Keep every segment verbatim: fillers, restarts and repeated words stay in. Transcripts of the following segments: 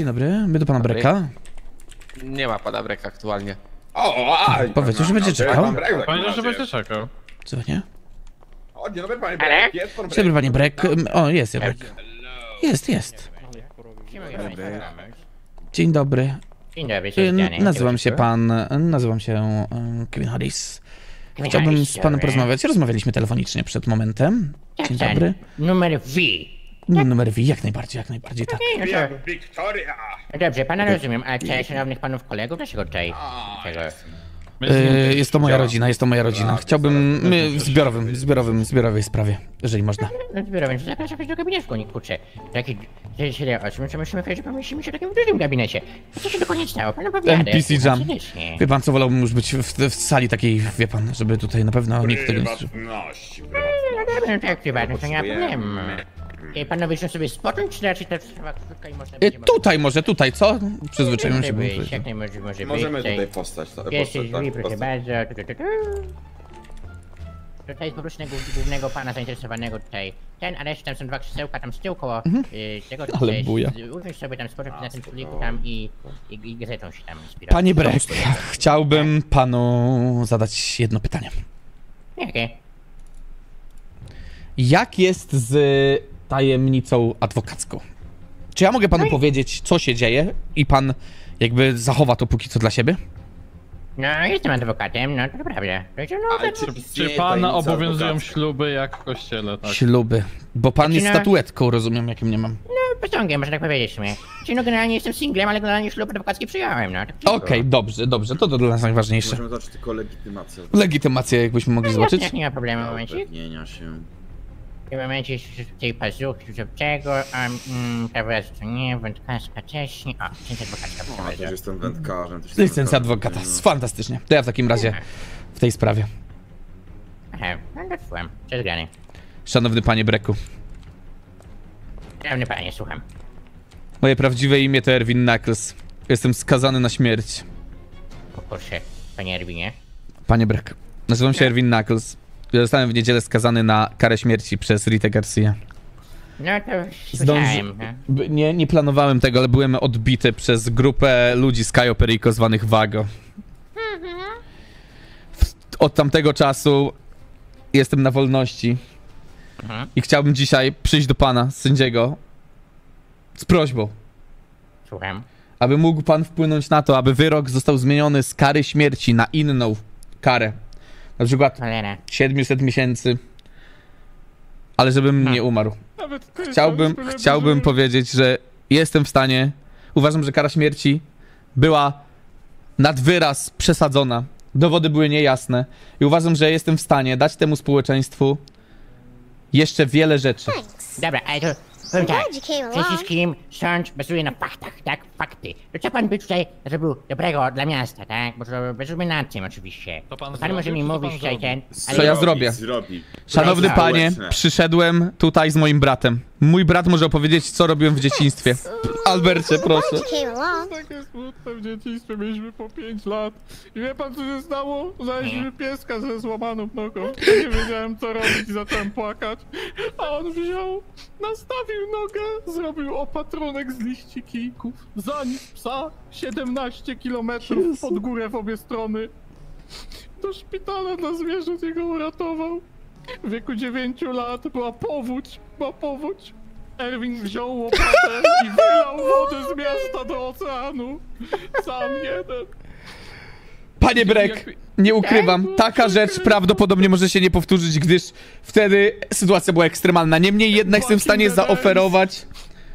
dzień dobry. My do pana Dobry. Breka. Nie ma pana Breka aktualnie. O, a, Powiedział, że będzie czekał. Powiedział, że będzie czekał. Co nie? O, dzień dobry, panie Brek. Jest pan Dzień dobry, panie Brek. O, jest, jest Brek. Hello. Jest, jest. Dzień dobry. Dzień dobry, Y, cześć, Nazywam się pan... Nazywam się y, Kevin Harris. Chciałbym z panem porozmawiać. Rozmawialiśmy telefonicznie przed momentem. Dzień dobry. Numer V. No, numer V, jak najbardziej, jak najbardziej, tak. No Ja, Wiktoria. to, dobrze, pana rozumiem, ale cześć, szanownych panów kolegów, dlaczego tutaj? Tego? Y, Jest to moja rodzina, jest to moja rodzina. Chciałbym... My w zbiorowym, zbiorowym, zbiorowej sprawie, jeżeli można. No zbiorę, więc zapraszam się do gabinetu, nie kurczę. Taki, tyle osób, co musimy powiedzieć, że pomieścimy się w takim dużym gabinecie. Co się dokładnie stało? Pan opowiada. N P C Jam. Serdecznie. Wie pan co, wolałbym już być w, w sali takiej, wie pan, żeby tutaj na pewno nikt tego nie słyszał. Prywatność, No prywatność. dobra, no tak, prywatnie, to nie ma problemu. I panowie chcą sobie spocząć, czy raczej ta trwa krótka i można będzie... Y, Tutaj może, tutaj, co? Przyzwyczaiłem się. Może bo- być, jak najbardziej może być. Możemy tutaj postać. to- Pierwsze postać, drzwi, tak, proszę postać. bardzo. Tu, tu, tu, tu. Tutaj jest poproszę głów- głównego pana zainteresowanego tutaj. Ten, ale jeszcze tam są dwa krzesełka tam z tyłu koło y, tego. Mhm. Ale tutaj buja. z- Usiądź sobie tam spocząć na tym stoliku tam i, i, i gazetą się tam inspirować. Panie Brek, chciałbym panu zadać jedno pytanie. Jakie? Jak jest z tajemnicą adwokacką? Czy ja mogę panu powiedzieć, co się dzieje i pan jakby zachowa to póki co dla siebie? No, jestem adwokatem, no to prawda. To jest, no, Ale to, czy, Czy istnieje pana tajemnica obowiązują adwokacka? śluby jak w kościele, tak? Śluby. Bo pan jest Znaczy, no- statuetką, rozumiem, jakim nie mam. no, posągiem, można tak powiedzieć w sumie. Czyli no, generalnie jestem singlem, ale generalnie ślub adwokacki przyjąłem, no. Tak Okej, dobrze, dobrze, to, to dla nas najważniejsze. Możemy zobaczyć tylko legitymację. Legitymację jakbyśmy mogli zobaczyć. Jak nie ma problemu, momencik. Upewnienia się. W tym momencie tej pazuchy czego, a mm, prawo jazdy to nie, wędkarska też nie, a licencja adwokacka A, proszę też jestem wędkarzem. też jestem Licencja wędkarzem. adwokata, fantastycznie. To ja w takim razie w tej sprawie. Aha, no to słucham, przezgrany. Szanowny panie Breku, Szanowny panie, słucham. moje prawdziwe imię to Erwin Knuckles. Jestem skazany na śmierć. O, proszę, panie Erwinie. Panie Brek, nazywam się Erwin Knuckles. Zostałem w niedzielę skazany na karę śmierci przez Ritę Garcia. No to słyszałem, no. B- Nie, nie planowałem tego, ale byłem odbity przez grupę ludzi z Cayo Perico zwanych Vago. W- Od tamtego czasu jestem na wolności Mhm. i chciałbym dzisiaj przyjść do pana, sędziego, z prośbą, Słucham. aby mógł pan wpłynąć na to, aby wyrok został zmieniony z kary śmierci na inną karę. Na przykład Cholera. siedemset miesięcy, ale żebym nie umarł. Nawet ty Chciałbym, sam chciałbym żeby- powiedzieć, że jestem w stanie. Uważam, że kara śmierci była nad wyraz przesadzona. Dowody były niejasne. I uważam, że jestem w stanie dać temu społeczeństwu jeszcze wiele rzeczy. Dobra, ale to powiem tak. glad you came Przede along. wszystkim sąd bazuje na faktach, tak? Fakty. To co pan by tutaj zrobił dobrego dla miasta, tak? Bo to bezumie nad tym oczywiście. To pan pan zrobił, może mi czy to mówić pan tutaj ten... Co ja zrobię? Zrobi. Szanowny Praca panie, społeczna. przyszedłem tutaj z moim bratem. Mój brat może opowiedzieć, co robiłem w dzieciństwie. Albercie, proszę. Glad you came along. Takie smutne w dzieciństwie, mieliśmy po pięć lat. I wie pan co się stało? Znaleźliśmy pieska ze złamaną nogą. Ja nie wiedziałem co robić i zacząłem płakać. A on wziął, nastawił nogę, zrobił opatrunek z liści kijków. Zaniósł psa siedemnaście kilometrów pod górę w obie strony. Do szpitala dla zwierząt jego uratował. W wieku dziewięciu lat była powódź, była powódź. Erwin wziął łopatę i wylał wodę z miasta do oceanu. Sam jeden. Panie Brek, nie ukrywam, taka rzecz prawdopodobnie może się nie powtórzyć, gdyż wtedy sytuacja była ekstremalna. Niemniej jednak jestem w stanie zaoferować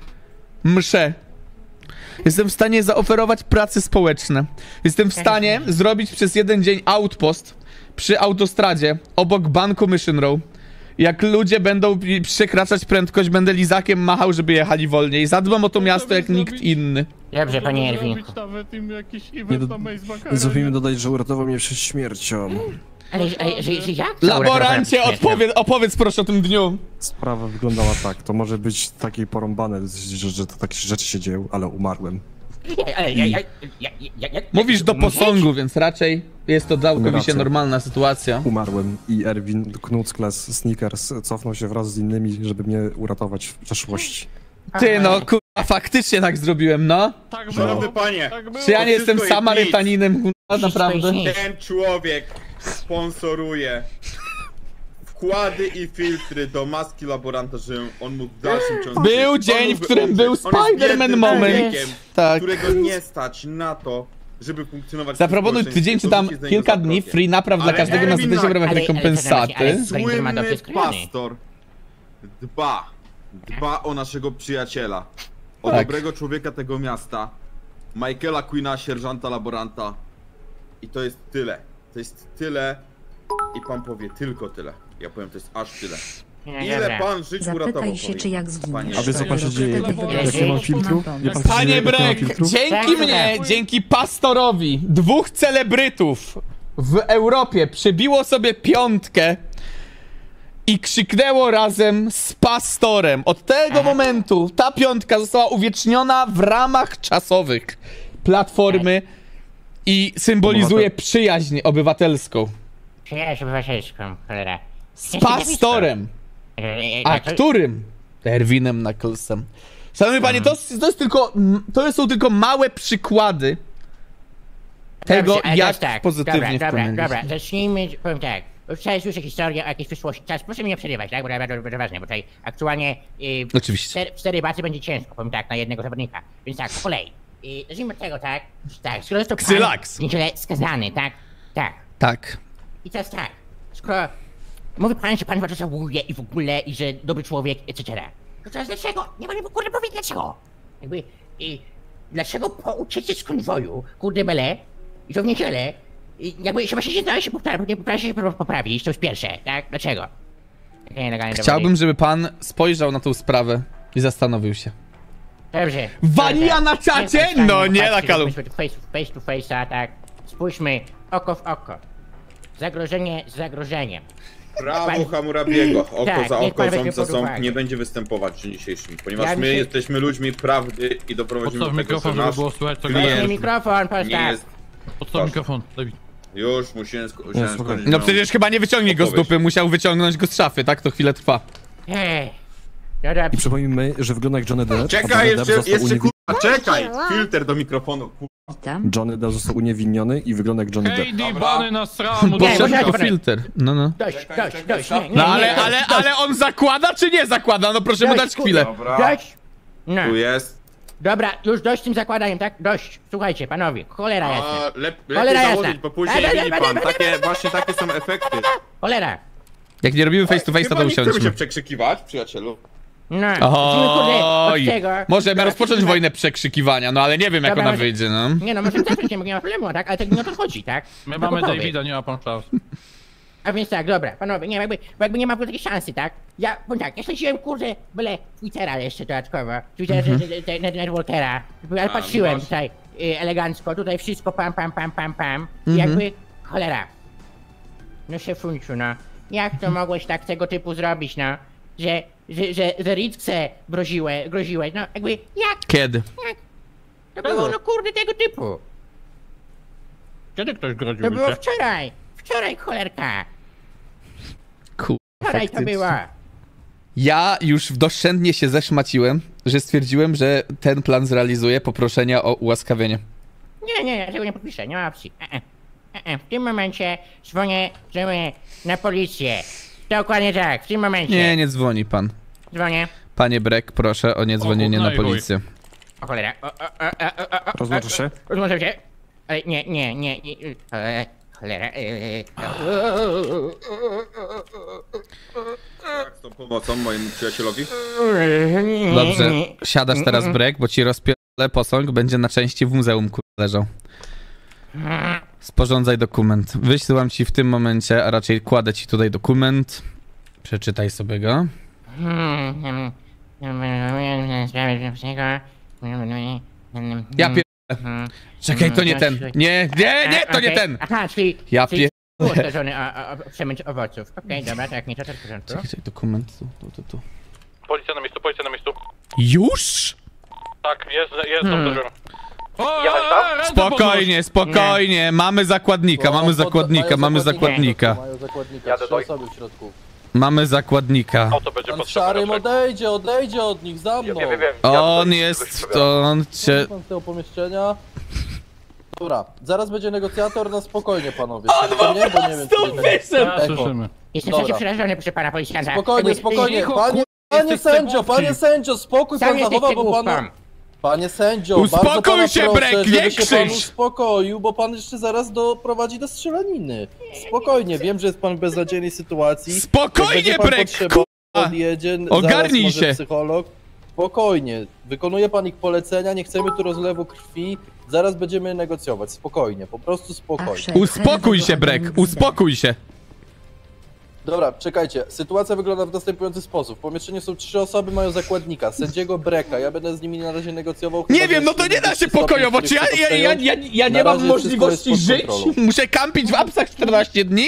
mszę. Jestem w stanie zaoferować prace społeczne. Jestem w stanie zrobić przez jeden dzień outpost przy autostradzie obok banku Mission Row. Jak ludzie będą przekraczać prędkość, będę lizakiem machał, żeby jechali wolniej. Zadbam o to miasto jak nikt inny. Dobrze, panie Możemy Erwinku. zrobić nawet im jakiś Nie event do- na Maze Zapomnijmy dodać, że uratował mnie przed śmiercią. Ale, ale że, że jak? Laborancie, odpowiedz, opowiedz proszę o tym dniu. Sprawa wyglądała tak, to może być takie porąbane, że, że to takie rzeczy się dzieją, ale umarłem. Ale, ja, ja, ja, ja, ja, Mówisz do posągu, więc raczej jest to całkowicie Raczej. normalna sytuacja. Umarłem i Erwin Knuckles Snickers cofnął się wraz z innymi, żeby mnie uratować w przeszłości. Ty no, kurwa, Faktycznie tak zrobiłem, no. Tak Szanowny było. panie, Tak było. Czy ja nie wszystko jestem jest Samarytaninem, kurwa, naprawdę? ten człowiek sponsoruje wkłady i filtry do maski laboranta, że on mógł w dalszym ciągu... Był on dzień, w mógłby którym umrzeć. był On jest Spider-Man biednym moment. człowiekiem, Tak. którego nie stać na to, żeby funkcjonować w Zaproponuj społeczeństwie, tydzień czy to tam życie za niego kilka dni zaprosie. free napraw dla Ale każdego na Erwin zasadzie w ramach Ale- ale co rekompensaty. to znaczy, ale- Spider-Man dobrze Słynny skrojony. pastor dba, dba o naszego przyjaciela, o Tak. dobrego człowieka tego miasta, Michaela Queena, sierżanta laboranta. I to jest tyle. To jest tyle. I pan powie tylko tyle. Ja powiem, to jest aż tyle. No Ile dobra. pan żyć uratował? Zapytaj się, powie? czy jak Panie, zginiesz. A wiesz co pan się to dzieje? wtedy Jak wyjdziesz nie mam na filtru? dom. Wie pan co się dzieje, Panie jak nie mam Brek, filtru? dzięki Tak, mnie, tak. dzięki pastorowi, dwóch celebrytów w Europie przybiło sobie piątkę i krzyknęło razem z pastorem. Od tego momentu ta piątka została uwieczniona w ramach czasowych platformy i symbolizuje przyjaźń obywatelską. Przyjaźń obywatelską, cholera. Z pastorem. A którym? Erwinem Knucklesem. Szanowny panie, to, to jest tylko, to są tylko małe przykłady tego, Dobrze, ale jak teraz tak. pozytywnie Dobra, dobra, wpłynęliśmy. dobra, zacznijmy, powiem tak. Tutaj słyszę historię o jakiejś przyszłości. Teraz proszę mnie nie przerywać, tak? Bo to bardzo, bardzo ważne, bo tutaj aktualnie yy, Oczywiście. cztery, cztery bacy będzie ciężko, powiem tak, na jednego zawodnika. Więc tak, po kolei. Yy, zacznijmy od tego, tak? Tak, skoro jest to pan Xylax. w niedzielę skazany, tak? Tak. Tak. I teraz tak, skoro mówi pan, że pan bardzo żałuje i w ogóle, i że dobry człowiek, et cetera. To teraz dlaczego? Nie mogę kurde powiedzieć dlaczego. Jakby, i, dlaczego po ucieczce z konwoju, kurde bele, i to w niedzielę, i jakby się właśnie nie da się poprawić, nie potrafi się poprawić, to jest pierwsze, tak? Dlaczego? Takie nielegalne Chciałbym, dowody. żeby pan spojrzał na tą sprawę i zastanowił się. Dobrze. Wanila dobrze. na czacie? Jestem w stanie No nie, popatrzeć, Lakalu. Face, face to face'a, tak? Spójrzmy oko w oko. Zagrożenie z zagrożeniem. Prawo Pan- Hammurabiego, oko Tak, za niech oko, pan ząb weźmie za pod ząb uwagę. nie będzie występować w dniu dzisiejszym, ponieważ Ja my myślę- jesteśmy ludźmi prawdy i doprowadzimy Podstaw do tego, mikrofon, że żeby nasz było słychać co klient Weźmy gadasz. mikrofon, nie postaw. jest... Podstaw mikrofon, Dawid. Już, musiałem, sko- Nie, musiałem słuchaj. skończyć. No moją- przecież chyba nie wyciągnie go z Odpowiedź. dupy, musiał wyciągnąć go z szafy, tak? To chwilę trwa. Ej. Dobra, I przypomnijmy, że wygląda jak Johnny Depp. a Czekaj, Johnny Depp jeszcze, został jeszcze uniewin- kurwa, czekaj! Filtr do mikrofonu, kurwa. Witam. Johnny Depp został uniewinniony i wygląda jak Johnny Depp. Hej, Dobra. dibany na sramu, Nie, Potrzebny może- tylko filtr. No, no. dość, Czekaj, dość, czekaj, dość, stop. nie, nie, No nie, ale, nie, ale, dość, ale on zakłada czy nie zakłada? No proszę mu dość, dać chwilę. Dobra, Dość. No. tu jest. Dobra, już dość z tym zakładaniem, tak? Dość. Słuchajcie, panowie, cholera A, jasna. lep, Cholera lepiej jasna. założyć, bo później Dobra, widzi dobra, pan, dobra, takie, właśnie takie są efekty. Cholera. Jak nie robimy face to face, to Chyba nie chcemy usiądźmy. się przekrzykiwać, przyjacielu. No, zacznijmy, kurde, od Oj, tego. możemy Dobra, rozpocząć zacznijmy- wojnę przekrzykiwania, no ale nie wiem jak Dobra, ona może- wyjdzie, no. Nie no, możemy zacząć, nie ma problemu, tak? Ale to nie o to chodzi, tak? My Tylko mamy powiedz. Davida, nie ma pan szans. A więc tak, dobra, panowie, nie, jakby, bo jakby nie ma takiej szansy, tak? Ja, bo tak, ja śledziłem, kurde, byle Twittera jeszcze dodatkowo, Twittera, mm -hmm. Waltera, ja patrzyłem masz. tutaj y, elegancko, tutaj wszystko pam, pam, pam, pam, pam, i jakby, cholera. No szefunciu, no, jak to mogłeś tak tego typu zrobić, no? Że, że, że, że Ritze groziłeś, groziłeś, no jakby, jak, Kiedy? jak? To było, no kurde, tego typu. Kiedy ktoś groził To było cię? wczoraj, wczoraj, cholerka, Kur... wczoraj to faktycznie. było. Ja już doszczętnie się zeszmaciłem, że stwierdziłem, że ten plan zrealizuję poproszenia o ułaskawienie. Nie, nie, ja tego nie podpiszę, nie ma opcji. E, e. E, e. W tym momencie dzwonię, dzwonię na policję. Dokładnie tak, w tym momencie. Nie, nie dzwoni pan. Dzwonię. Panie Brek, proszę o niedzwonienie O, no na i chuj. policję. O cholera. O, o, o, o, o, o, o, Rozłączysz się? Rozłączam się. Ale nie, nie, nie. nie e, cholera. E, e, Jak z tą pomocą mojemu przyjacielowi? e, Dobrze, nie. siadasz teraz Brek, bo ci rozpierdolę posąg, będzie na części w muzeum kur... leżał. Sporządzaj dokument. Wysyłam ci w tym momencie, a raczej kładę ci tutaj dokument. Przeczytaj sobie go. Ja pier... Czekaj, to nie ten. Nie, nie, nie, to nie Okej. ten! Aha, czyli... Ja czyli pier... było zdarzony o, o, o przemęcz owoców. Okej, dobra, tak, nie, to też w porządku. Czekaj, czekaj, dokument tu, tu, tu, tu. Policja na miejscu, policja na miejscu. Już? Tak, jest, jest Hmm. obdarzony. O, e, ręce Spokojnie, spokojnie, mamy zakładnika, mamy zakładnika, mamy zakładnika. Mają zakładnika, trzy osoby w środku. Mamy zakładnika. Pan Szarym odejdzie, odejdzie od nich, za mną. On jest, to on cię... Pan z tego pomieszczenia. Dobra, zaraz będzie negocjator, na spokojnie panowie. On Tylko nie, bo po nie wiem, prostu czy tak- wyszedł! A, słyszymy. Jestem Dobra. strasznie przerażony, proszę pana policjanta. Spokojnie, Jakby- spokojnie, Cicho, panie, kur- panie jesteś sędzio, cegłowski. panie sędzio, spokój Sam pan jesteś zachowa, bo pan... cegłówką. Panie sędzio, Uspokój bardzo pana się, proszę, Brek, żeby nie się pan krzycz! uspokoił, bo pan jeszcze zaraz doprowadzi do strzelaniny. Spokojnie, wiem, że jest pan w beznadziejnej sytuacji. Jak Spokojnie, będzie pan Brek, potrzebował, kurwa! odjedzie, Ogarnij zaraz może się. psycholog. Spokojnie, wykonuje pan ich polecenia, nie chcemy tu rozlewu krwi, zaraz będziemy negocjować, spokojnie, po prostu spokojnie. Uspokój się, Brek, uspokój się. Dobra, czekajcie, sytuacja wygląda w następujący sposób. W pomieszczeniu są trzy osoby, mają zakładnika, sędziego Breka, ja będę z nimi na razie negocjował. chyba, Nie że wiem, no to jeśli nie da się stopień, pokojowo, który czy ja, chce to ja, ja, przejąć, ja, ja nie na mam razie wszystko możliwości jest pod żyć? kontrolą. Muszę kampić w apsach czternaście dni?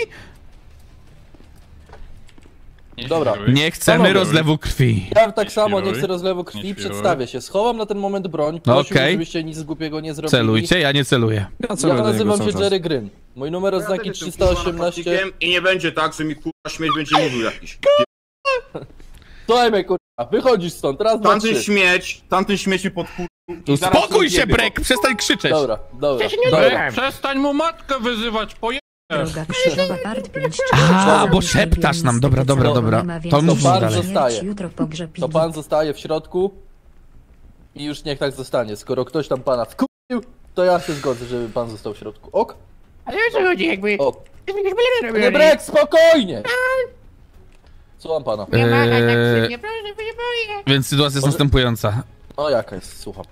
Dobra. Nie chcemy Panowie. rozlewu krwi. Ja tak samo nie świruj. chcę rozlewu krwi, Nie świruj. przedstawię się. Schowam na ten moment broń, prosiłbym, Okej. żebyście nic głupiego nie zrobili. Celujcie, ja nie celuję. Ja Ja celuję do niego nazywam cały się czas. Jerry Gryn. Mój numer oznaki trzysta osiemnaście. I nie będzie tak, że mi kurwa śmieć będzie mówił jakiś. Słuchaj mnie, kurwa, wychodzisz stąd, raz, dwa, Tamten trzy. śmieć, tamten śmieć mi pod kurwa. Uspokój się, Brek, przestań krzyczeć. Dobra, dobra. Przecież nie dobra. odbieram. Przestań mu matkę wyzywać, poje... Droga krzyżowa part pięć. A, bo szeptasz nam, dobra, dobra, dobra. To mów pan dalej. zostaje. Jutro pogrzeb To pan zostaje w środku i już niech tak zostanie. Skoro ktoś tam pana wkurzył, to ja się zgodzę, żeby pan został w środku. Ok? Ale o co chodzi, jakby... Ok. Jakby już byle robił. Nie brek, spokojnie! Słucham pana. Nie ma, tak Eee, nie proszę, bo się boję. Więc sytuacja jest Może- następująca. No jaka jest, słucham.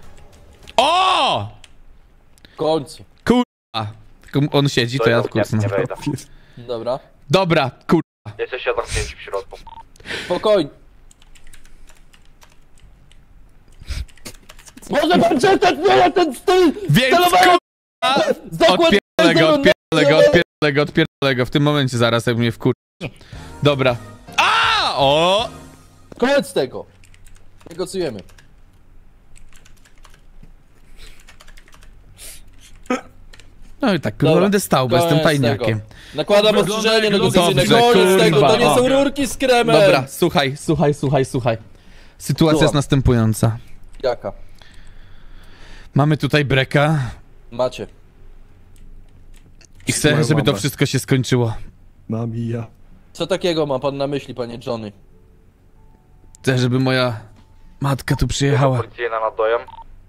O! W końcu. A, tylko on siedzi, to ja kursnę. Dobra. Dobra, kur... Jesteście zamknięci w środku. Spokojnie. Może pan przestać zmieniać ten styl! Więc Celowałem- kurwa! Zakładaj Odpierdolę go, tego, odpierdolę go, no- odpierdolę go, odpierdolę go. W tym momencie zaraz, jak mnie wkur... Dobra. A! O! Koniec tego! Negocjujemy. No i tak, kurwa, Dobra, będę stał, bo jestem koniec tajniakiem. tego. Nakładam Wygląda ostrzeżenie jak negocjacyjne. Dobrze, Koniec tego, kurwa. to nie są O. rurki z kremem! Dobra, słuchaj, słuchaj, słuchaj, słuchaj. Sytuacja Słucham. jest następująca. Jaka? Mamy tutaj Breka Macie. i chcę, Moją żeby to mamę. wszystko się skończyło. Mam i ja. Co takiego ma pan na myśli, panie Johnny? Chcę, żeby moja matka tu przyjechała. Policyjna nad dojem.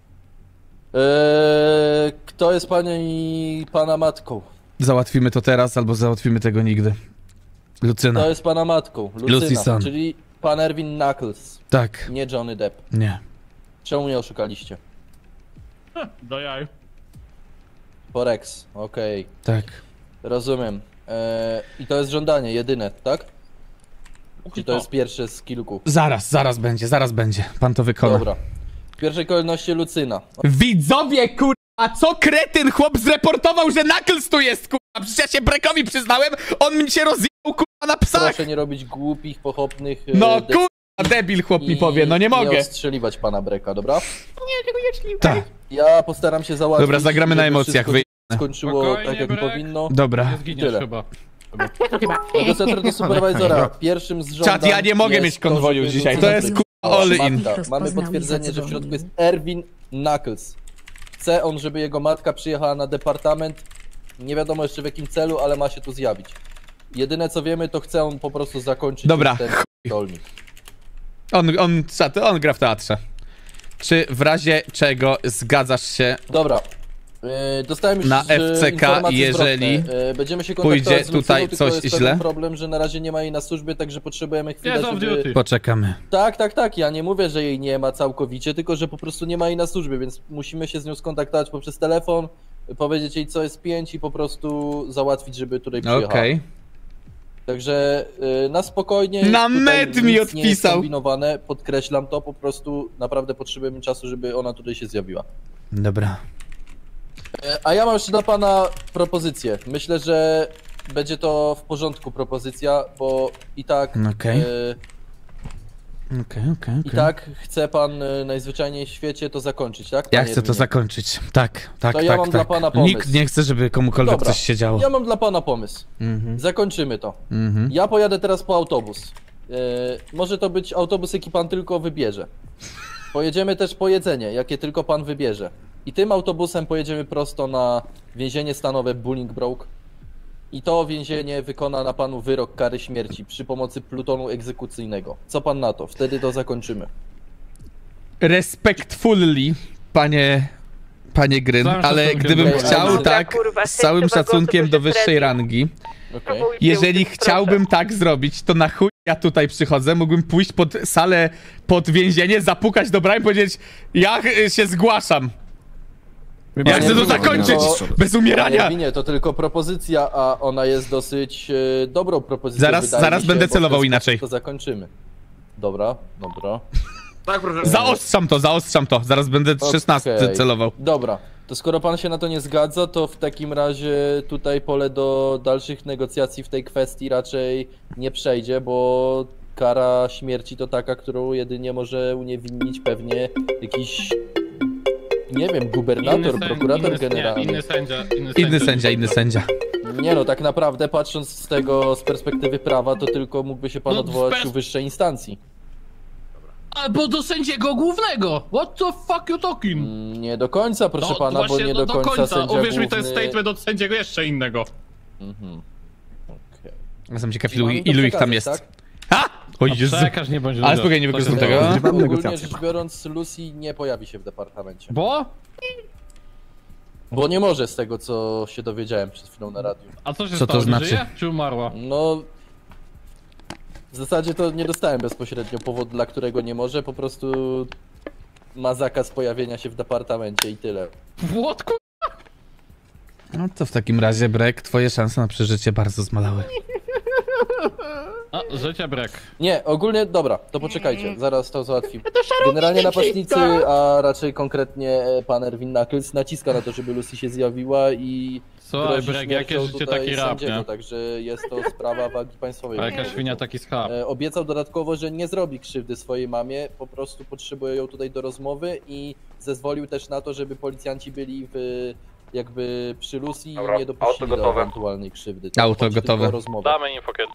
Eee, kto jest pani pana matką? Załatwimy to teraz, albo załatwimy tego nigdy. Lucyna. Kto jest pana matką? Lucy Lucyna, Sun. czyli pan Erwin Knuckles, Tak, nie Johnny Depp. nie. Czemu mnie oszukaliście? Do jaj. Forex, okej, Tak. rozumiem. Eee, I to jest żądanie, jedyne, tak? Czy to jest pierwsze z kilku? Zaraz, zaraz będzie, zaraz będzie. Pan to wykona. Dobra. W pierwszej kolejności Lucyna. Widzowie, kurwa, a co kretyn chłop zreportował, że Knuckles tu jest, kurwa? Przecież ja się Brekowi przyznałem, on mi się rozjechał, kurwa, na psach. Proszę nie robić głupich, pochopnych... e, No, decyzji kurwa, debil chłop mi i powie, no nie mogę. Nie ostrzeliwać pana Breka, dobra? Nie, tego nie szli. Tak, Ja postaram się załatwić, dobra, zagramy na żeby emocjach, wszystko wy... skończyło Spokojnie, tak, jak Brek. powinno. Dobra. Nie zginiesz Tyle. chyba. Ja to chyba. Negocjator do superwizora. Pierwszym z żądań Czad, ja nie mogę jest mieć konwoju żeby dzisiaj, to Lucyna jest, Breka- kurwa, all in. Matka. Mamy Rozpoznał i potwierdzenie, że w zadzwonił. środku jest Erwin Knuckles. Chce on, żeby jego matka przyjechała na departament. Nie wiadomo jeszcze w jakim celu, ale ma się tu zjawić. Jedyne co wiemy, to chce on po prostu zakończyć Dobra, ten dolnik. On, on, czad, on gra w teatrze. Czy w razie czego zgadzasz się Dobra. Yy, dostałem już Na e, F C K, informacje jeżeli zwrotne. Yy, będziemy się pójdzie kontaktować z Lucyną, tutaj tylko coś jest źle? pewien problem, że na razie nie ma jej na służbie, także potrzebujemy chwilę, Jest off żeby... duty. Poczekamy. Tak, tak, tak, ja nie mówię, że jej nie ma całkowicie, tylko że po prostu nie ma jej na służbie, więc musimy się z nią skontaktować poprzez telefon, powiedzieć jej co jest pięć i po prostu załatwić, żeby tutaj przyjechała. Okej. Także y, na spokojnie. Na tutaj met nic mi Nie jest odpisał. kombinowane, podkreślam to, po prostu naprawdę potrzebujemy czasu, żeby ona tutaj się zjawiła. Dobra. E, A ja mam jeszcze dla pana propozycję. Myślę, że będzie to w porządku propozycja, bo i tak Okej. e, Okej, okej, I okej. tak chce pan y, najzwyczajniej w świecie to zakończyć, tak? Ja panie chcę to Edwinie? zakończyć. Tak, tak, To tak, ja mam tak. dla pana pomysł. Nikt nie chce, żeby komukolwiek Dobra, coś się działo. Ja mam dla pana pomysł. Mhm. Zakończymy to. Mhm. Ja pojadę teraz po autobus. Yy, może to być autobus, jaki pan tylko wybierze. Pojedziemy też po jedzenie, jakie tylko pan wybierze. I tym autobusem pojedziemy prosto na więzienie stanowe Bolingbroke. I to więzienie wykona na panu wyrok kary śmierci przy pomocy plutonu egzekucyjnego. Co pan na to? Wtedy to zakończymy. Respectfully, panie, panie Gryn, Całym ale szacunkiem gdybym do- chciał Dobra, tak, kurwa, z całym chyba szacunkiem głosy do będzie wyższej Freddy. rangi, Okej. Próbuj jeżeli tył, chciałbym tak zrobić, to na chuj ja tutaj przychodzę, mógłbym pójść pod salę, pod więzienie, zapukać do bramy i powiedzieć, ja y, się zgłaszam. Ja Panie chcę to Edwinie, zakończyć, to- bez Panie umierania. Edwinie, to tylko propozycja, a ona jest dosyć e, dobrą propozycją. Zaraz- wydaje zaraz mi się, będę bo w ten celował sposób inaczej. To zakończymy. Dobra, dobra. Tak, proszę. Zaostrzam to, zaostrzam to, zaraz będę szesnasty Okej. celował. Dobra, to skoro pan się na to nie zgadza, to w takim razie tutaj pole do dalszych negocjacji w tej kwestii raczej nie przejdzie, bo kara śmierci to taka, którą jedynie może uniewinnić pewnie jakiś, nie wiem, gubernator, sędzia- prokurator inny, generalny. Nie, inny sędzia, inny, Inny sędzia, inny sędzia. Nie no, tak naprawdę patrząc z tego, z perspektywy prawa, to tylko mógłby się pan No, odwołać z pers- u wyższej instancji. Albo do sędziego głównego! What the fuck you talking? Mm, Nie do końca, proszę No, pana, bo właśnie nie do, do końca, sędzia Uwierz mi, to jest główny- statement od sędziego jeszcze innego. Mhm. Okej. Jestem ciekaw, Czyli ilu, mamy to ilu ich tam jest. przekazać, Ha! O Jezu. Przekaż nie bądź Ale ludziom. spokojnie, nie To się wykorzystam zdało. tego. Mamy Ogólnie negocjacje. rzecz biorąc, Lucy nie pojawi się w departamencie. Bo? Bo nie może, z tego co się dowiedziałem przed chwilą na radiu. A co się Co to stało? znaczy? Żyje? Czy umarła? No... W zasadzie to nie dostałem bezpośrednio powodu, dla którego nie może, po prostu... Ma zakaz pojawienia się w departamencie i tyle. What, ku... No to w takim razie, Brek, twoje szanse na przeżycie bardzo zmalały. A, życie brek. Nie, ogólnie, dobra, to poczekajcie, zaraz to załatwimy. Generalnie napastnicy, a raczej konkretnie e, pan Erwin Knuckles naciska na to, żeby Lucy się zjawiła i Słuchaj, grozi brek, jakie śmiercią życie, tutaj taki rap, sędziego, nie? także jest to sprawa wagi państwowej. A jaka świnia, taki schab. E, Obiecał dodatkowo, że nie zrobi krzywdy swojej mamie, po prostu potrzebuje ją tutaj do rozmowy i zezwolił też na to, żeby policjanci byli w, jakby przy Lucy i Dobra, nie dopuścili auto do gotowe. ewentualnej krzywdy. To Auto chodzi tylko gotowe. o rozmowę. Damy info kiedy.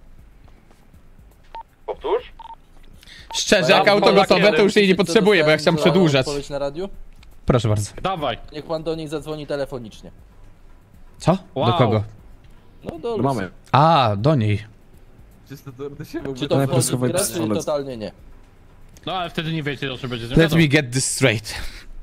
Powtórz? Szczerze, Ja jak auto wolę gotowe, to już jej nie kiedy potrzebuję, bo ja chciałem dostałem przedłużać. odpowiedź na radiu? Proszę bardzo. Dawaj. Niech pan do nich zadzwoni telefonicznie. Co? Do Wow. kogo? No do Lucy. Mamy. A, do niej. Czysto teoretycznie mógłby Czy to to Ale wchodzi w posłuchaj, grę, czy pistolet. totalnie nie? No ale wtedy nie wiecie, o czym będzie Let me get this straight.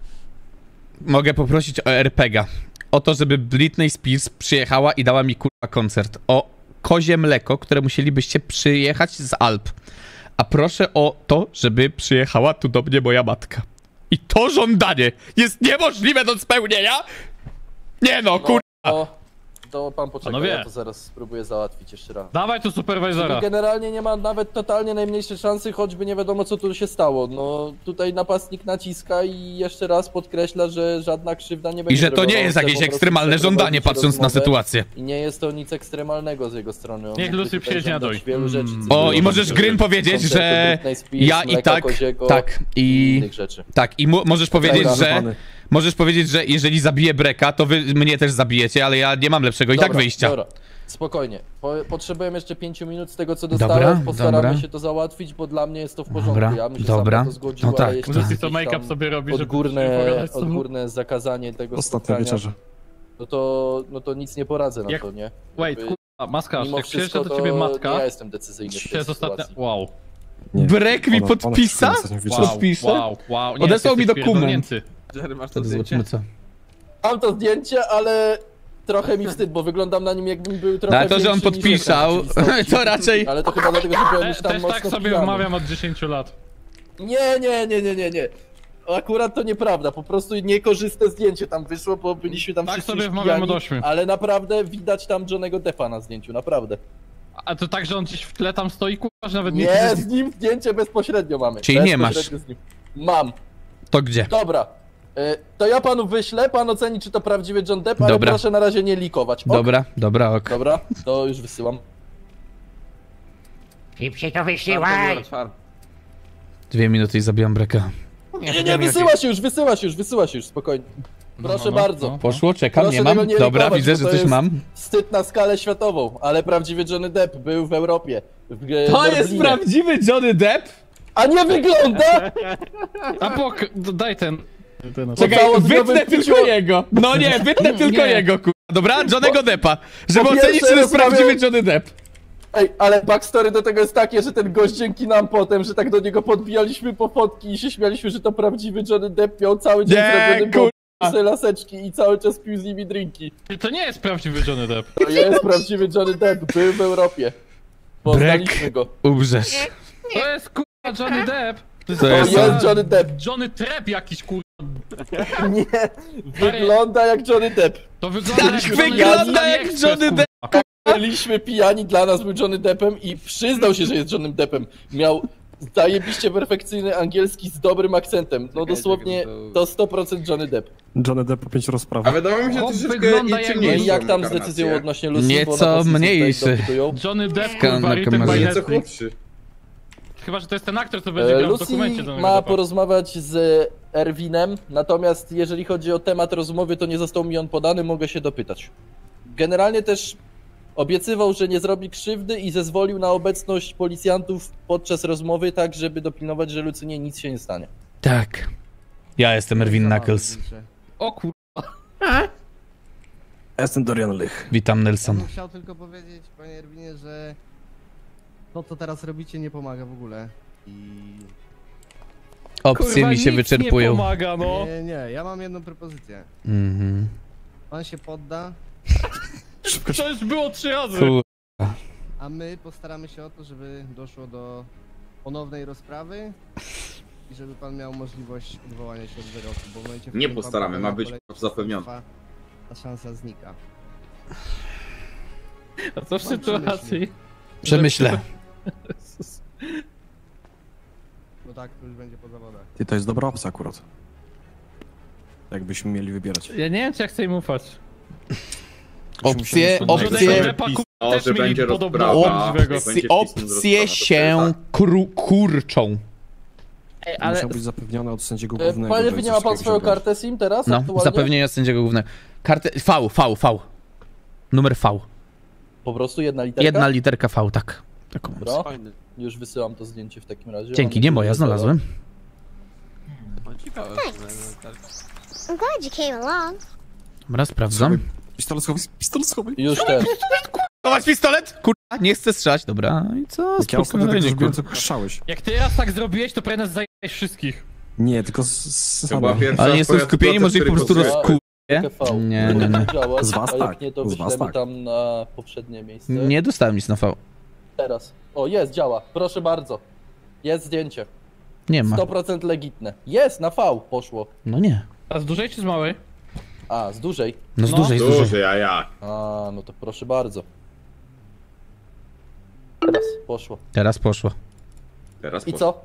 Mogę poprosić o er pe gie a. O to, żeby Britney Spears przyjechała i dała mi kurwa koncert. O kozie mleko, które musielibyście przyjechać z Alp. A proszę o to, żeby przyjechała tu do mnie moja matka. I to żądanie jest niemożliwe do spełnienia? Nie no, kurwa. To, to pan poczeka, Panowie. ja to zaraz spróbuję załatwić jeszcze raz. Dawaj tu superwajzora. Czyli generalnie nie ma nawet totalnie najmniejszej szansy, choćby nie wiadomo co tu się stało. No tutaj napastnik naciska i jeszcze raz podkreśla, że żadna krzywda nie będzie I że to zrobiona. nie On jest chce jakieś po prostu ekstremalne przeprowadzić żądanie, patrząc na rozmowę sytuację. I nie jest to nic ekstremalnego z jego strony. On Niech mógłby Lucy tutaj przyjedzie na żądać doj. wielu rzeczy. Mm. cytując O, i możesz chociażby Gryn powiedzieć, koncertu że Britney Spears, ja i mleka tak, koziego tak, i i innych rzeczy. tak, i mo możesz powiedzieć, Dobra, że pany. możesz powiedzieć, że jeżeli zabiję Breka, to wy mnie też zabijecie, ale ja nie mam lepszego i tak Dobra, wyjścia. Dobra, spokojnie. Po, potrzebujemy jeszcze pięciu minut z tego co dostałem. Dobra, Postaramy dobra. się to załatwić, bo dla mnie jest to w porządku. Dobra, ja bym się dobra. sam na to zgodził, No tak, ale jeśli tak. jest Lucy to jakieś make-up tam sobie robi, żeby odgórne, się pogadać z tobą. odgórne zakazanie tego Ostatnia spotkania, wieczerza. no to, no to nic nie poradzę na Jak- to, nie? Wait, Jakby kurwa, maska, Mimo jak przyjeżdża wszystko do to ciebie nie matka, ja jestem decyzyjny w to tej jest ostatnia... sytuacji. Wow, Nie. Brek mi Ona- ona podpisa? wszystko na ostatnią wow, wieczerze. Podpisze? wow, wow. Nie, Odesłał mi jesteś dokument. pierdolnięty. Jerry, masz to Wtedy zdjęcie? zobaczymy co. Mam to zdjęcie, ale trochę mi wstyd, bo wyglądam na nim jakbym był trochę No, ale to, że on większy niż podpisał, jestem w rzeczywistości. to raczej... Ale to chyba dlatego, że byłem Te, już tam też mocno tak sobie pijany. wmawiam od dziesięciu lat. Nie, nie, nie, nie, nie, nie. Akurat to nieprawda, po prostu niekorzystne zdjęcie tam wyszło, bo byliśmy tam Tak wszyscy sobie już wmawiam pijani, od ośmiu. ale naprawdę widać tam Johnnego Deppa na zdjęciu, naprawdę. A to tak, że on gdzieś w tle tam stoi, kurwa, że nawet nie... Nie, z nim zdjęcie bezpośrednio mamy. Czyli nie masz. Bezpośrednio z nim. Mam. To gdzie? Dobra. Y, To ja panu wyślę, pan oceni, czy to prawdziwy John Depp, ale Dobra. proszę na razie nie likować. Ok? Dobra, dobra, ok. Dobra, to już wysyłam. Szybciej to Czarny wysyłaj! biorę, czar. Dwie minuty i zabijam Breka. Nie, nie, wysyła się już, wysyła się już, wysyła się już, spokojnie. Proszę no, no, bardzo. no. Poszło, czekam, Proszę nie mam. tego nie Dobra, rykować, widzę, bo że to coś jest mam. Wstyd na skalę światową, ale prawdziwy Johnny Depp był w Europie. W, e, To jest Berlinie. prawdziwy Johnny Depp? A nie wygląda! A pok... daj ten... ten Czekaj, całodniowym wytnę piciu- tylko jego. No nie, wytnę tylko Nie. jego, kurwa. Dobra? Johnnego Deppa. Żeby po ocenić, pierwsze czy to jest rozmawiam- prawdziwy Johnny Depp. Ej, ale backstory do tego jest takie, że ten gość dzięki nam potem, że tak do niego podbijaliśmy po fotki i się śmialiśmy, że to prawdziwy Johnny Depp miał cały dzień Nie, zrobiony kur- bo laseczki i cały czas pił z nimi drinki. To nie jest prawdziwy Johnny Depp. To jest prawdziwy Johnny Depp, był w Europie. Poznaliśmy go. Umrzesz. To jest kurwa Johnny Depp. To jest, To To jest jest, on. Johnny Depp. Johnny Trap jakiś kurwa. Nie, wygląda jak Johnny Depp. To wygląda jak Johnny Wygląda Depp z jak AliExpress, Johnny Depp. kurwa. Byliśmy pijani, dla nas był Johnny Deppem i przyznał się, że jest Johnnym Deppem. Miał zajebiście perfekcyjny angielski z dobrym akcentem. No dosłownie to sto procent Johnny Depp. Johnny Depp po pięć rozpraw. A wydawało mi się, że Chłop troszeczkę wygląda jak- No ciemniejszą i jak tam z karnację. decyzją odnośnie Lucy? Nieco bo na Foxie tutaj mniejszy. dopytują. Johnny Depp, Skan kurwa, na Written by kamerze. Nieco Netflix. chłodszy. Chyba, że to jest ten aktor, co będzie E, grał w Lucy dokumencie Johnnego ma Deppa. porozmawiać z Erwinem, natomiast jeżeli chodzi o temat rozmowy, to nie został mi on podany, mogę się dopytać. Generalnie też obiecywał, że nie zrobi krzywdy i zezwolił na obecność policjantów podczas rozmowy, tak żeby dopilnować, że Lucynie nic się nie stanie. Tak. Ja jestem Erwin Knuckles. O kur... Ja jestem Dorian Lych. Witam, Ja Nelson. bym chciał tylko powiedzieć, panie Erwinie, że to, co teraz robicie, nie pomaga w ogóle. I... Opcje Kurwa, mi się nic wyczerpują. nie pomaga, no. Nie, nie, ja mam jedną propozycję. Mhm. Pan się podda, To już było trzy razy. Kur... a my postaramy się o to, żeby doszło do ponownej rozprawy i żeby pan miał możliwość odwołania się od wyroku, bo w momencie, w Nie którym pan postaramy, ma podał być kolejne zapewnione. przestępstwa, ta szansa znika. A co w sytuacji? Przemyślę. No tak, to już będzie po zawodach. Ty, to jest dobra opcja akurat. Jakbyśmy mieli wybierać. Ja nie wiem, czy ja chcę im ufać. Opcje, Johnny opcje, Deppa, kurwa, O, też że mieli będzie podobno rozprawa. prawdziwego. Jak będzie opcje, wpisem z opcje rozprawy, to się wtedy kru, kurczą. Ej, Musiał być zapewnione od sędziego E, głównego. Panie że Erwinie, coś ma pan takiego swoją się wydarzy. kartę SIM teraz No, aktualnie? zapewnienia sędziego głównego. Kartę V, V, V. Numer V. Po prostu jedna literka? Jedna literka V, tak. Taką mam. Dobra. Już wysyłam to zdjęcie w takim razie. Dzięki, Mam nie nadzieję, moja, że działa. znalazłem. I'm glad you came along. Dobra, sprawdzam. Pistolet schowy, pistolet schowy. Już ten. Chować pistolet? Kurwa, nie chcę strzelać. Dobra, i co? Jak ja ostatnio tak Spokojnie, zrobiłem, kurwa. to krzyczałeś. Jak ty raz tak zrobiłeś, to prawie nas zajęłeś wszystkich. Nie, tylko z... z To była pierwsza Ale nie są twoja skupieni, sytuacja, może ich w po prostu której rozku- rozku... V. Nie, nie, nie. Działać, Z was a jak tak, nie, to z was wyślemy tak. tam na poprzednie miejsce. Nie dostałem nic na V. Teraz. O, jest, działa. Proszę bardzo. Jest zdjęcie. Nie ma. sto procent legitne. Jest, na V poszło. No nie. A z dużej czy z małej? A, z dużej. No z No. dużej, z dużej. Duży, a jak? A, no to proszę bardzo. Teraz poszło. Teraz poszło. Teraz I po- co?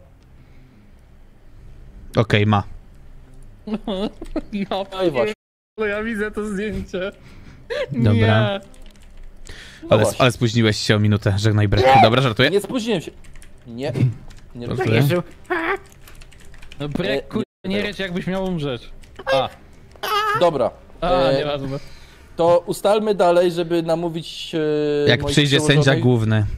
Okej, ma. Ja No i właśnie. ale ja widzę to zdjęcie. Dobra. Nie. No Ale, właśnie. ale spóźniłeś się o minutę. Żegnaj break. Dobra, żartuję. Nie spóźniłem się. Nie. Nie Żartuję. rozumiem. No Nie, brek, kur... nie nie tego. reć jakbyś miał umrzeć. A, Dobra. a, E, nieważne. To ustalmy dalej, żeby namówić e, Jak moich przyjdzie sędzia przełożonych. główny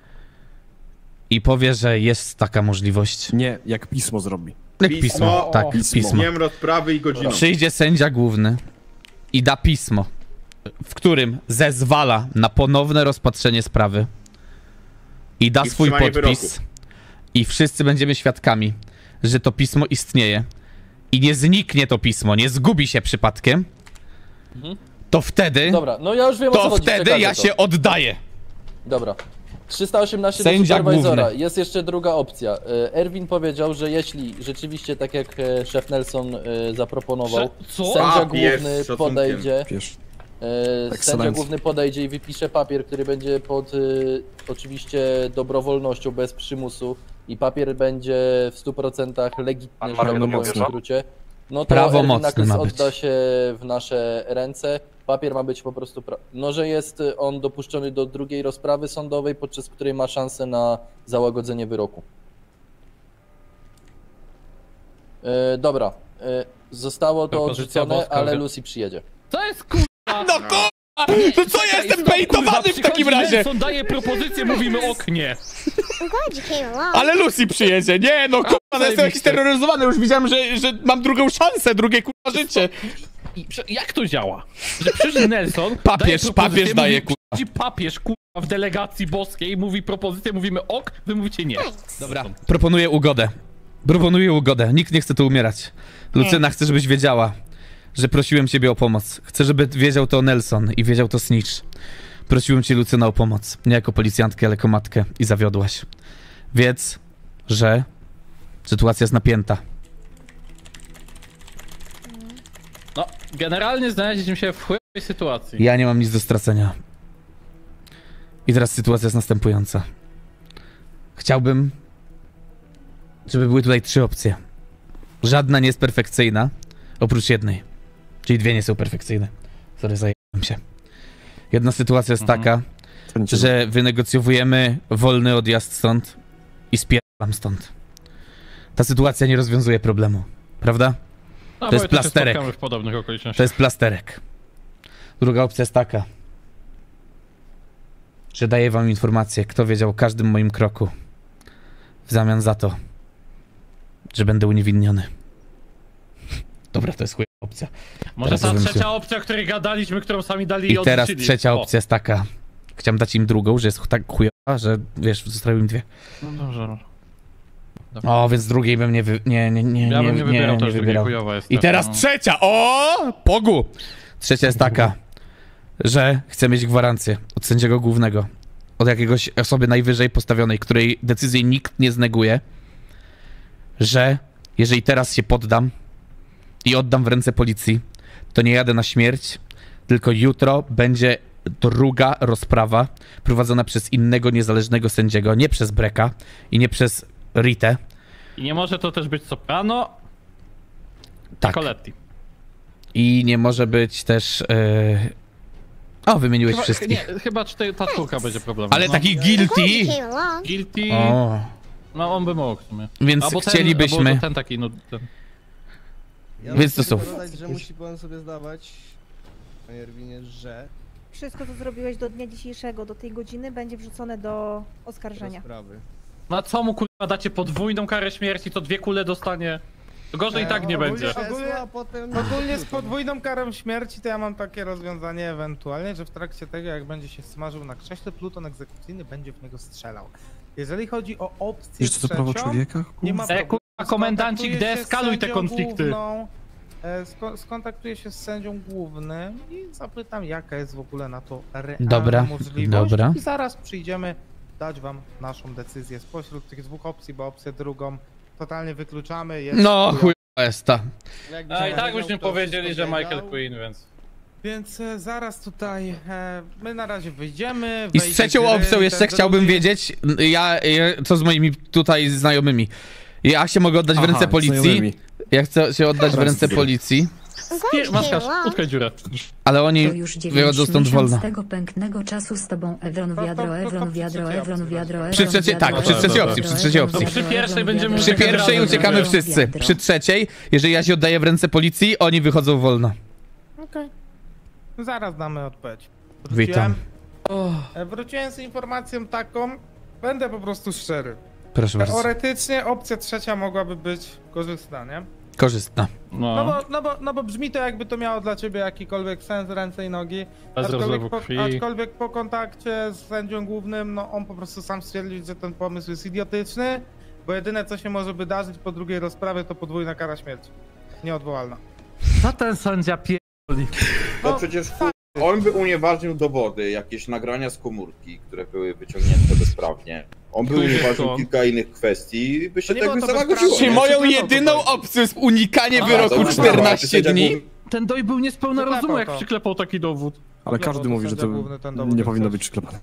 i powie, że jest taka możliwość. Nie, jak pismo zrobi. Jak Pismo. pismo, tak, Pismo. pismo. Dniem rozprawy i godziną. Przyjdzie sędzia główny i da pismo, w którym zezwala na ponowne rozpatrzenie sprawy i da I swój wstrzymanie podpis wyroku. i wszyscy będziemy świadkami, że to pismo istnieje i nie zniknie to pismo, nie zgubi się przypadkiem, Mhm. to wtedy, Dobra, no ja już wiem o co to chodzi. wtedy przekażę ja to. się oddaję. Dobra. trzysta osiemnaście Sędzia do supervisora. główny. Jest jeszcze druga opcja. E, Erwin powiedział, że jeśli rzeczywiście, tak jak e, szef Nelson e, zaproponował, Sze- co? sędzia Papier z główny szacunkiem. podejdzie, Wiesz, e, sędzia Excellent. główny podejdzie i wypisze papier, który będzie pod e, oczywiście dobrowolnością, bez przymusu i papier będzie w stu procentach legitny, Pan że tak powiem w prawomocny. skrócie. No to Prawomocny Erwin Knuckles ma być. odda się w nasze ręce. Papier ma być po prostu. Pra... No, że jest on dopuszczony do drugiej rozprawy sądowej, podczas której ma szansę na załagodzenie wyroku. E, dobra, e, zostało to Propozycja odrzucone, boska, ale że- Lucy przyjedzie. To jest kurwa! No kurwa! To co ja jestem bejtowany w takim razie? Nelson daje propozycję, mówimy oknie. I'm glad you came along. Ale Lucy przyjedzie, nie no kurwa, no jestem jakiś terroryzowany, już widziałem, że, że mam drugą szansę, drugie kurwa życie. I prze- jak to działa? Że przyszedł Nelson, Papież, daje propozycję, papież daje, mówi, kurwa. przychodzi papież kurwa w delegacji boskiej, mówi propozycję, mówimy ok, wy mówicie nie. Dobra, proponuję ugodę. Proponuję ugodę, nikt nie chce tu umierać. Lucyna, chcę, żebyś wiedziała, że prosiłem ciebie o pomoc. Chcę, żeby wiedział to Nelson i wiedział to Snitch. Prosiłem cię, Lucyna, o pomoc. Nie jako policjantkę, ale jako matkę i zawiodłaś. Wiedz, że sytuacja jest napięta. No, generalnie znaleźliśmy się w chujowej sytuacji. Ja nie mam nic do stracenia. I teraz sytuacja jest następująca. Chciałbym, żeby były tutaj trzy opcje. Żadna nie jest perfekcyjna, oprócz jednej. Czyli dwie nie są perfekcyjne. Sorry, zajęłem się. Jedna sytuacja jest Mhm. taka, że wynegocjowujemy wolny odjazd stąd i spierdalam stąd. Ta sytuacja nie rozwiązuje problemu, prawda? No, to jest bo też się plasterek. spotkamy w podobnych okolicznościach. To jest plasterek. Druga opcja jest taka, że daję wam informację, kto wiedział o każdym moim kroku. W zamian za to, że będę uniewinniony. Dobra, to jest chujowa opcja. Może Teraz ta bym trzecia się- opcja, o której gadaliśmy, którą sami dali I teraz odrzucili. trzecia O. opcja jest taka. Chciałem dać im drugą, że jest tak chujowa, że wiesz, zostały im dwie. No dobrze. O, więc drugiej bym nie wy... nie, nie, nie, Ja nie, bym nie wybierał nie też drugiej, wybierał. chujowa jest I taka, teraz no. trzecia! O! Pogu! Trzecia jest taka, że chcę mieć gwarancję od sędziego głównego, od jakiegoś osoby najwyżej postawionej, której decyzji nikt nie zneguje, że jeżeli teraz się poddam i oddam w ręce policji, to nie jadę na śmierć, tylko jutro będzie druga rozprawa prowadzona przez innego niezależnego sędziego, nie przez Breka i nie przez Ritę. I nie może to też być Soprano, Tak. Coletti. I nie może być też... Yy... O, wymieniłeś Chyba, wszystkich. nie, chyba czty- ta czwórka będzie problemem. Ale no. taki I'm glad you guilty! came along. Guilty, O, no on by mógł w sumie. więc Albo ten, chcielibyśmy... albo ten taki, no ten. Ja Więc to muszę są- dodać, że musi pan sobie zdawać, panie Erwinie, że Wszystko, co zrobiłeś do dnia dzisiejszego, do tej godziny, będzie wrzucone do oskarżenia. rozprawy. No a co mu kurwa dacie podwójną karę śmierci, to dwie kule dostanie? To gorzej i tak nie Ogólnie będzie. krzesło, a potem... Ogólnie z podwójną karą śmierci to ja mam takie rozwiązanie ewentualnie, że w trakcie tego jak będzie się smażył na krześle, pluton egzekucyjny będzie w niego strzelał. Jeżeli chodzi o opcję Wiesz, co to prawo trzecią, człowieka? nie ma E, problemu. kurwa, komendancik, Skontaktuję się z deeskaluj te sędzią konflikty. Główną, e, sko skontaktuję się z sędzią głównym i zapytam, jaka jest w ogóle na to realna Dobra, możliwość. dobra. I zaraz przyjdziemy dać wam naszą decyzję spośród tych dwóch opcji, bo opcję drugą totalnie wykluczamy. Jest No, chujowa jest ta. Jakby A się i tak wiedział, byśmy kto powiedzieli, że wszystko Michael wiedział. Quinn, więc... Więc e, zaraz tutaj, e, my na razie wyjdziemy. I z wejdzie trzecią gry, opcją ten jeszcze chciałbym drugi- wiedzieć, ja, ja, co z moimi tutaj znajomymi. Ja się mogę oddać w Aha, ręce policji. znajomymi. Ja chcę się oddać w ręce policji, I'm glad Nie, you came maskaż, along. utkaj dziurę. ale To oni już wychodzą dziewięć stąd wolno. miesiąc tego pięknego czasu z tobą, Ewron, To- wiadro, to- to- to Ewron, przy wiadro, trzeciej Ewron, opcji wiadro, wracamy. Ewron, Przy trzeciej- tak, wiadro, przy trzeciej Ewron, opcji, przy wiadro, trzeciej Ewron, opcji. wiadro, Przy pierwszej Ewron, będziemy wiadro, Przy Dobra, pierwszej dobra, uciekamy dobra. wszyscy. wiadro. Przy trzeciej, jeżeli ja się oddaję w ręce policji, oni wychodzą wolno. Okej. Zaraz damy odpowiedź. Witam. E, Wróciłem z informacją taką, będę po prostu szczery. Proszę bardzo. Teoretycznie opcja trzecia mogłaby być korzystna, nie? Korzystna. No No, bo, no, bo, no bo brzmi to jakby to miało dla ciebie jakikolwiek sens, ręce i nogi. bez Aczkolwiek rozlewu po, krwi. aczkolwiek po kontakcie z sędzią głównym, no on po prostu sam stwierdził, że ten pomysł jest idiotyczny, bo jedyne co się może wydarzyć po drugiej rozprawie to podwójna kara śmierci. Nieodwołalna. Co ten sędzia pierdoli? No przecież chuj, on by unieważnił dowody, jakieś nagrania z komórki, które były wyciągnięte bezprawnie. On by Chuj wie unieważnił co. kilka innych kwestii i by się To nie tak było by to zalagodziło. bezprawne. Czy nie? moją to było jedyną tutaj. opcją jest unikanie A, wyroku to czternaście sędzia dni? główny- Ten doj był niespełna Przyklepał rozumu, jak to. przyklepał taki dowód. Ale to każdy mówi, że to sędzia główny ten dowód nie jest powinno coś. być przyklepane.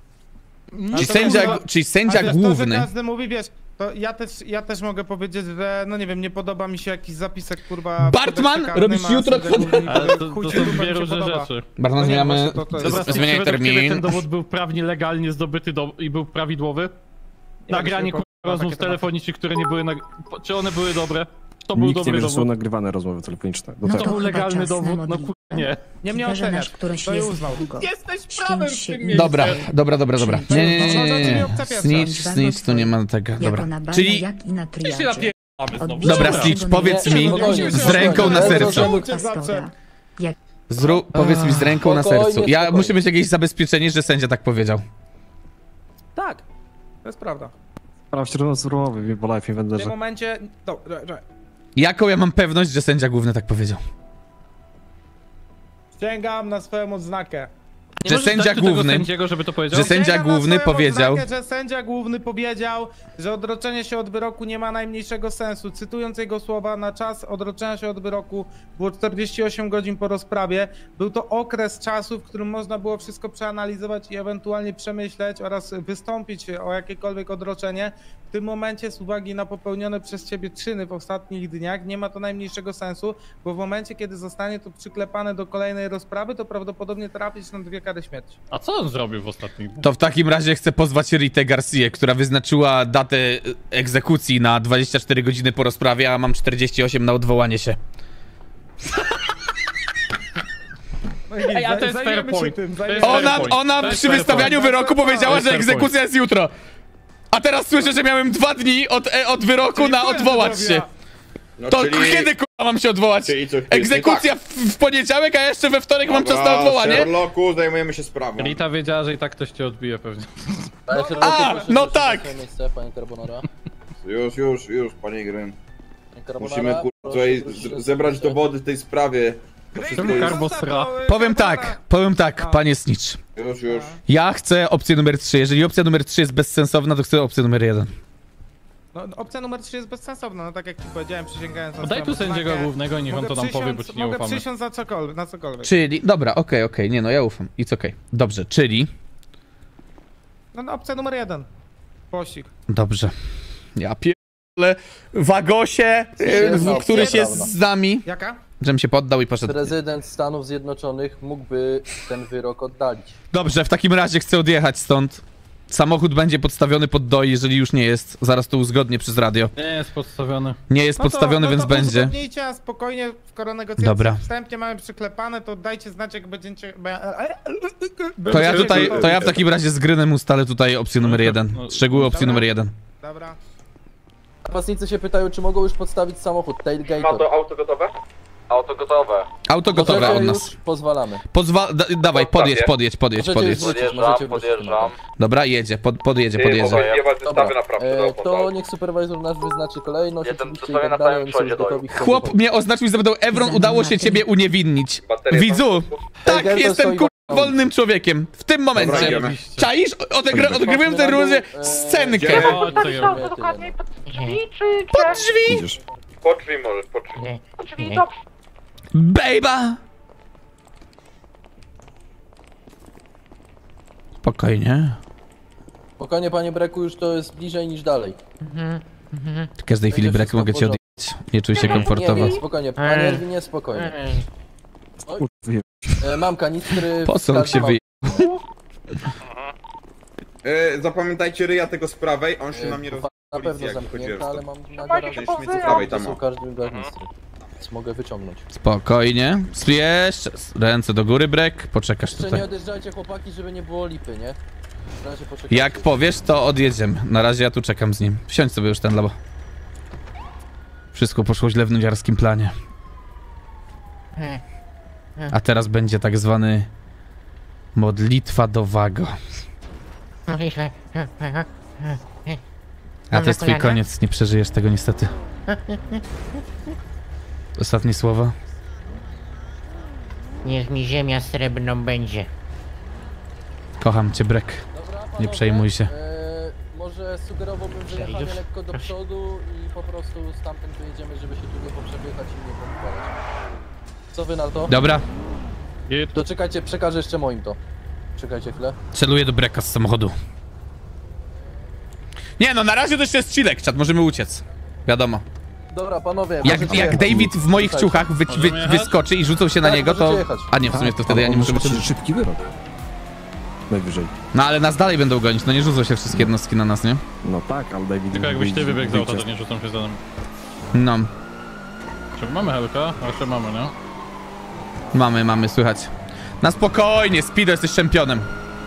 Czy to sędzia, kurwa- czyli sędzia Ale wiesz, to, że główny... każdy mówi, wiesz, to ja też, ja też mogę powiedzieć, że no nie wiem, nie podoba mi się jakiś zapisek, kurwa... w Bartman, kodeksie karnym, robisz a jutro sędzia główny mi Ale powie, to, chuj to ci są dupę, dwie mi się różne podoba. rzeczy. Bardzo No nie, zmieniamy... właśnie to- to jest- Dobra, z- Zmieniaj czy według ciebie termin. ten dowód był prawnie legalnie zdobyty do... i był prawidłowy? Nie Nagranie wiem, czy kurwa, rozmów takie tematy. telefonicznych, które nie były... Nag... Czy one były dobre? To był Nikt nie dobry wie, że są dowód. nagrywane rozmowy telefoniczne. Do No tego. To był chyba legalny czas na dowód, no modlitwę. kur... nie. Nie mnie Wierzę, oceniać. nasz któryś To jest uznał. długo. Jesteś prawym w Święć się tym i- miejscu. Dobra, dobra, dobra, dobra. Nie, nie, nie, nie, nie, nie. Snitch, snitch, tu nie ma tego. Jako Dobra. na bale, Czyli, jak i na I się triadzie. napierdamy znowu. Odbijam dobra, się Snitch, do powiedz niego. mi Spokojnie, z ręką na spokojnie. sercu. Pastora. Jak Zrób, powiedz mi z ręką na Spokojnie, sercu. Ja spokojnie. muszę mieć jakieś zabezpieczenie, że sędzia tak powiedział. Tak, to jest prawda. Sprawdź rozmowy w Life W tym Inventorze. momencie... Dobra, dobra. Jaką ja mam pewność, że sędzia główny tak powiedział? Sięgam na swoją odznakę. Nie Że możesz sędzia dać tu tego główny- sędziego, żeby to powiedział? że sędzia Sięgam na główny swoją powiedział- odznakę, że sędzia główny powiedział, że odroczenie się od wyroku nie ma najmniejszego sensu. Cytując jego słowa, na czas odroczenia się od wyroku było czterdzieści osiem godzin po rozprawie. Był to okres czasu, w którym można było wszystko przeanalizować i ewentualnie przemyśleć oraz wystąpić o jakiekolwiek odroczenie. W tym momencie z uwagi na popełnione przez ciebie czyny w ostatnich dniach nie ma to najmniejszego sensu, bo w momencie, kiedy zostanie to przyklepane do kolejnej rozprawy, to prawdopodobnie trafić na dwie kary śmierci. A co on zrobił w ostatnich dniach? To w takim razie chcę pozwać Ritę Garcję, która wyznaczyła datę egzekucji na dwadzieścia cztery godziny po rozprawie, a mam czterdzieści osiem na odwołanie się. No i Ej, a to jest zajmiemy fair się point. tym, To zajmiemy jest się fair Ona, point. ona To jest przy fair wystawianiu point. wyroku powiedziała, To jest że fair egzekucja jest jutro. A teraz słyszę, że miałem dwa dni od, e, od wyroku Czyli na twoja odwołać zdrowia. się. No, To czyli- kiedy k***a mam się odwołać? Czyli co chwilę, Egzekucja w, w poniedziałek, a jeszcze we wtorek mam czas na odwołanie? Sherlocku, zajmujemy się sprawą. Rita wiedziała, że i tak ktoś cię odbije pewnie. Ale No, Sherlocku, a, proszę no wrócić tak. na swoje miejsce, panie Carbonara. Już, już, już, panie Grym. Panie Carbonara, Musimy kur... proszę tutaj wrócić z- na zebrać swoje dowody w tej sprawie. To wszystko Czemu jest... Karbo sra? Powiem tak, powiem tak, panie Snitch. Już, już. Ja chcę opcję numer trzy. Jeżeli opcja numer trzy jest bezsensowna, to chcę opcję numer jeden. No, no, opcja numer trzy jest bezsensowna, no tak jak ci powiedziałem, przysięgając na No daj swoją tu sędziego odznakę. głównego i niech on Mogę to nam powie, bo przysiąc- ci nie Mogę ufamy. przysiąc na cokolwiek, na cokolwiek. Czyli, dobra, okej, okej, nie no, ja ufam. It's okej. Dobrze, czyli, No, no opcja numer jeden. Pościg. dobrze. Ja pierdolę Wagosie, Jest y, opcja któryś jest prawna. z nami, Jaka? żebym się poddał i poszedł. Prezydent Stanów Zjednoczonych mógłby ten wyrok oddalić. Dobrze, w takim razie chcę odjechać stąd. Samochód będzie podstawiony pod doi, jeżeli już nie jest. Zaraz to uzgodnię przez radio. Nie jest podstawiony. Nie jest No to- podstawiony, no więc to będzie. uzgodnijcie, a spokojnie, skoro negocjacje Dobra. wstępnie mamy przyklepane, to dajcie znać, jak będziecie... To ja tutaj, to ja w takim razie z Grynem ustalę tutaj opcję numer jeden. Szczegóły opcji Dobra. numer jeden. Dobra. Napastnicy się pytają, czy mogą już podstawić samochód Tailgater. auto gotowe? Auto gotowe. Auto gotowe Możecie od już, nas. pozwalamy. Pozwa da dawaj, podjedź, podjedź, podjedź, Możecie podjedź. już wrócić, możecie wrócić. podjeżdżam. Jedzie, pod, podjedzie, podjedzie. Dobra, e, to niech supervisor nasz wyznaczy kolejność, Jestem oczywiście przy sobie i na tak dalej, całym oni są już przodzie gotowi. chcą Chłop wychodzić. mnie oznaczył i zapytał, Evron, udało się ciebie uniewinnić. Widzu, tak, Tailgater jestem stoi kur... na- wolnym człowiekiem. W tym Dobra, momencie. idziemy. Czaisz? Odegra odgrywałem w tej rundzie scenkę. Idziemy. O, co ja mówię? Pod drzwi! Idziesz. Po drzwi możesz, po drzwi. Po drzwi, Bejba! Spokojnie. Spokojnie, panie Breku, już to jest bliżej niż dalej. W każdej chwili Będzie brek wszystko mogę w cię porządku. odjechać. Nie czuj się Nie, komfortowo. nie, spokojnie, panie Erwinie, spokojnie. Kurwa, wyje- E, mam kanistry... Posąg się wyje... E, zapamiętajcie ryja tego z prawej, on się na mnie roz... Na policji, pewno jak wychodziłem zamknięte, ale stąd. mam na garażu. Ten śmieci z prawej, To tam są o. każdym kanistry. Więc mogę wyciągnąć. Spokojnie. Jeszcze ręce do góry, brek. Poczekasz Jeszcze nie tutaj. odjeżdżajcie, chłopaki, żeby nie było lipy, nie? Na razie poczekajcie. Jak powiesz, to odjedziemy. Na razie ja tu czekam z nim. Wsiądź sobie już ten labo. Wszystko poszło źle w nudziarskim planie. A teraz będzie tak zwany modlitwa do Wago. A to jest twój koniec, nie przeżyjesz tego niestety. Ostatnie słowa. Niech mi ziemia srebrną będzie. Kocham cię, Brek. Dobra, panowie, Nie przejmuj się. E, może sugerowałbym wyjechanie Przejdziesz? lekko do przodu i po prostu stamtąd wyjedziemy, żeby się tu nie poprzepychać i nie pompować. Co wy na to? Dobra, To czekajcie, przekażę jeszcze moim to. Czekajcie chwilę. celuję do Breka z samochodu. Nie no, na razie to jeszcze jest chillek, czat, możemy uciec. Wiadomo. Dobra, panowie, Jak, możecie jak jechać. David w moich Słuchajcie. ciuchach wy, wy, Możemy jechać? wyskoczy i rzucą się na Tak, niego, to... możecie jechać. A nie, w sumie to wtedy ja nie on muszę... może być szybki wyrok. Najwyżej. No ale nas dalej będą gonić, no nie rzucą się wszystkie jednostki na nas, nie? No tak, ale David... Tylko jakbyś ty wybiegł z auta, to wyjdzie- nie rzucą się za nami. No. Czy mamy Helka? Jeszcze mamy, nie? Mamy, mamy, słychać. Na spokojnie, Speedo, jesteś czempionem.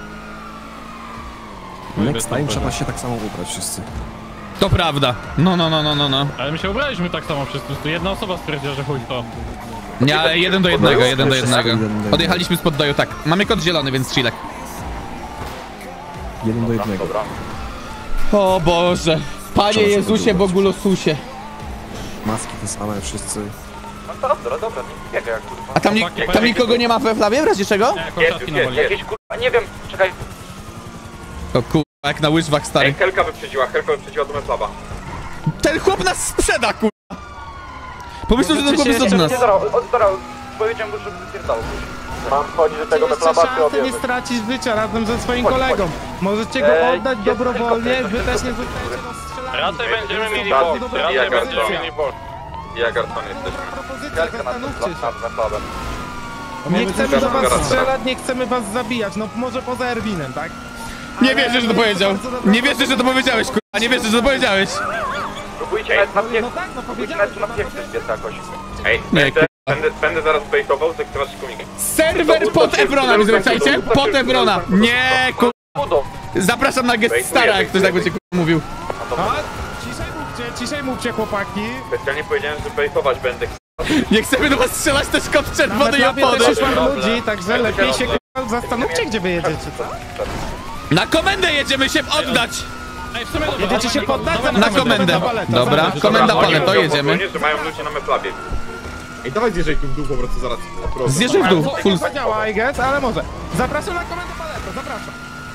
Next time trzeba się tak samo ubrać wszyscy. To prawda. No, no, no, no, no, no. Ale my się ubraliśmy tak samo wszyscy, to jedna osoba stwierdziła, że chuj to. Nie, ale jeden do jednego, jeden do jednego. Odjechaliśmy spod doju, tak. Mamy kod zielony, więc chillek. Jeden do jednego. Dobra. O Boże. Panie Jezusie, Bogulosusie. Maski te same, wszyscy. No dobra, dobra, nie biega jak kurwa. A tam, ni tam nikogo nie ma we flawie, w razie czego? Nie, Jest, już jest, jakieś kurwa, nie wiem, czekaj. O kurwa, jak na łyżwach, stary. Ej, Helka wyprzedziła, Helka wyprzedziła do Metlaba. Ten chłop nas sprzeda, kurwa. Pomyślał, że ten chłop jest od nas. Nie, zaraz, zaraz, powiedziałem mu, żeby wypierdał. Mam wchodzić do tego Metlaba, czy szansę nie obieży? stracić życia razem ze swoim Chodź, kolegą. chodź. Możecie go Ej, oddać jest dobrowolnie, tylko- wy też nie zostajecie rozstrzelani. Raczej będziemy mieli Tak, box, dobra, raczej ja będziemy Garson. mieli box. Ja Garson jesteśmy. Propozycja, Helka nad zastanówcie się. nad Metlabem. Nie chcemy do was Garson. strzelać, nie chcemy was zabijać, no może poza Erwinem, tak? Nie wierzę, że to powiedział. Nie wierzę, że to powiedziałeś, kurwa. Nie wierzę, że to powiedziałeś. Próbujcie nawet na piek, No tak, no próbujcie powiedziałem, nawet na piek też biec jakoś. Ej, Nie, będę, będę, będę zaraz bejtował, zakrywać komik. Serwer pod Evrona, zwracajcie? Pod Evrona. Nie, kurwa. Zapraszam na guest stara, jak ktoś tak będzie kurwa mówił. A, ciszej mówcie, ciszej mówcie chłopaki. Specjalnie powiedziałem, że bejtować będę. Nie chcemy do was strzelać, też kod czerwony i Na opony. też już mam ludzi, także lepiej się kurwa, zastanówcie, gdzie wy jedziecie, co? Na komendę jedziemy się oddać. Ej, w sumie dobra, Jedziecie się poddać? Na komendę. Dobra, komenda paleto, jedziemy. że mają ludzi na Metlabie. Ej, dawaj zjeżdżaj tu w dół po prostu zaraz. Zjeżdżaj w dół, full. To działa, I guess, ale może. Zapraszam na komendę paleto, zapraszam.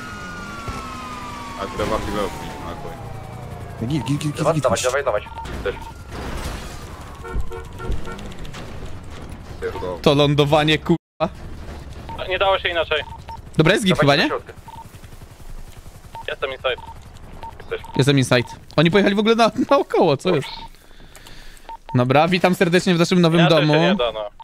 A trzeba chwilę Git, git, git, Dawaj, git, dawaj, git. dawaj, dawaj. Też. To lądowanie, kurwa. Nie dało się inaczej. Dobra, jest git chyba, nie? Jestem inside. Jestem inside. Oni pojechali w ogóle na, naokoło, co jest? Dobra, witam serdecznie w naszym nowym Ja domu. się nie da, no.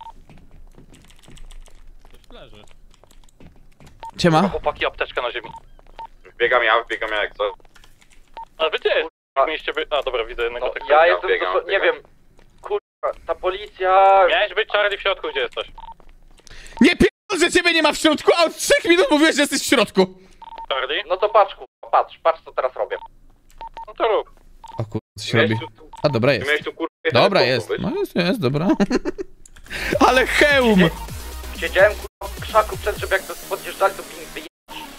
Leży. Siema. Chłopaki, apteczka na ziemi. Wbiegam ja, wbiegam ja jak co. A wy gdzie jest? Mieliście by... A dobra, widzę jednego No, tego. ja jestem, biegam, to, nie biegam. wiem. Kurwa, ta policja... Miałeś być Charlie w środku, gdzie jesteś? Nie pierdol, że ciebie nie ma w środku, a od trzech minut mówiłeś, że jesteś w środku. Charlie? No to patrz, kurwa, patrz, patrz co teraz robię. No to rób. O kurwa, co się robi? A dobra jest. Miałeś tu kurwa... jeden Dobra sposób, jest. wiesz? No jest, jest, dobra. Ale hełm! Siedziałem kurwa w krzaku przed, żeby jak to podjeżdżali, to ping wyje...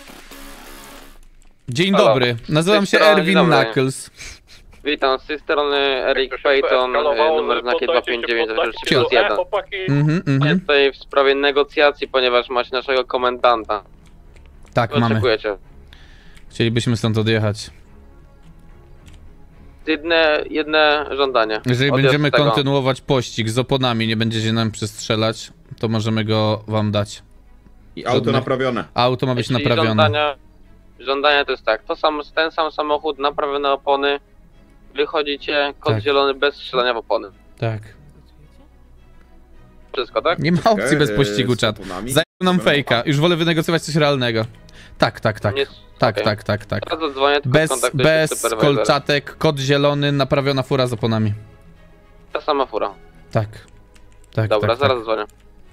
Dzień Halo. dobry, nazywam się Dzień Erwin dobry. Knuckles. Witam, z tej strony Eric Payton, numer znaki dwa pięć dziewięć Cio. jeden. Mhm, mhm. Tutaj w sprawie negocjacji, ponieważ macie naszego komendanta. Tak, mamy. Oczekujecie. Chcielibyśmy stąd odjechać. Jedne, jedne żądanie. Jeżeli Odjazd będziemy tego. kontynuować pościg z oponami, nie będziecie nam przestrzelać, to możemy go wam dać. I auto Żadnych- naprawione. Auto ma być Czyli naprawione. Żądania, żądania to jest tak, to sam, ten sam samochód, naprawione opony, wychodzicie, kod Tak. zielony bez strzelania w opony. Tak. Wszystko, tak? Nie ma opcji bez Eee, pościgu, z czat. oponami? Zajął nam fejka. Już wolę wynegocjować coś realnego. Tak, tak, tak. Nie- Tak, okej. tak, tak, tak. Teraz zadzwonię, tylko Bez, skontaktuję się z bez supervisorem. kolczatek, kod zielony, naprawiona fura z oponami. Ta sama fura. Tak. Tak, Dobra, tak, zaraz tak. dzwonię.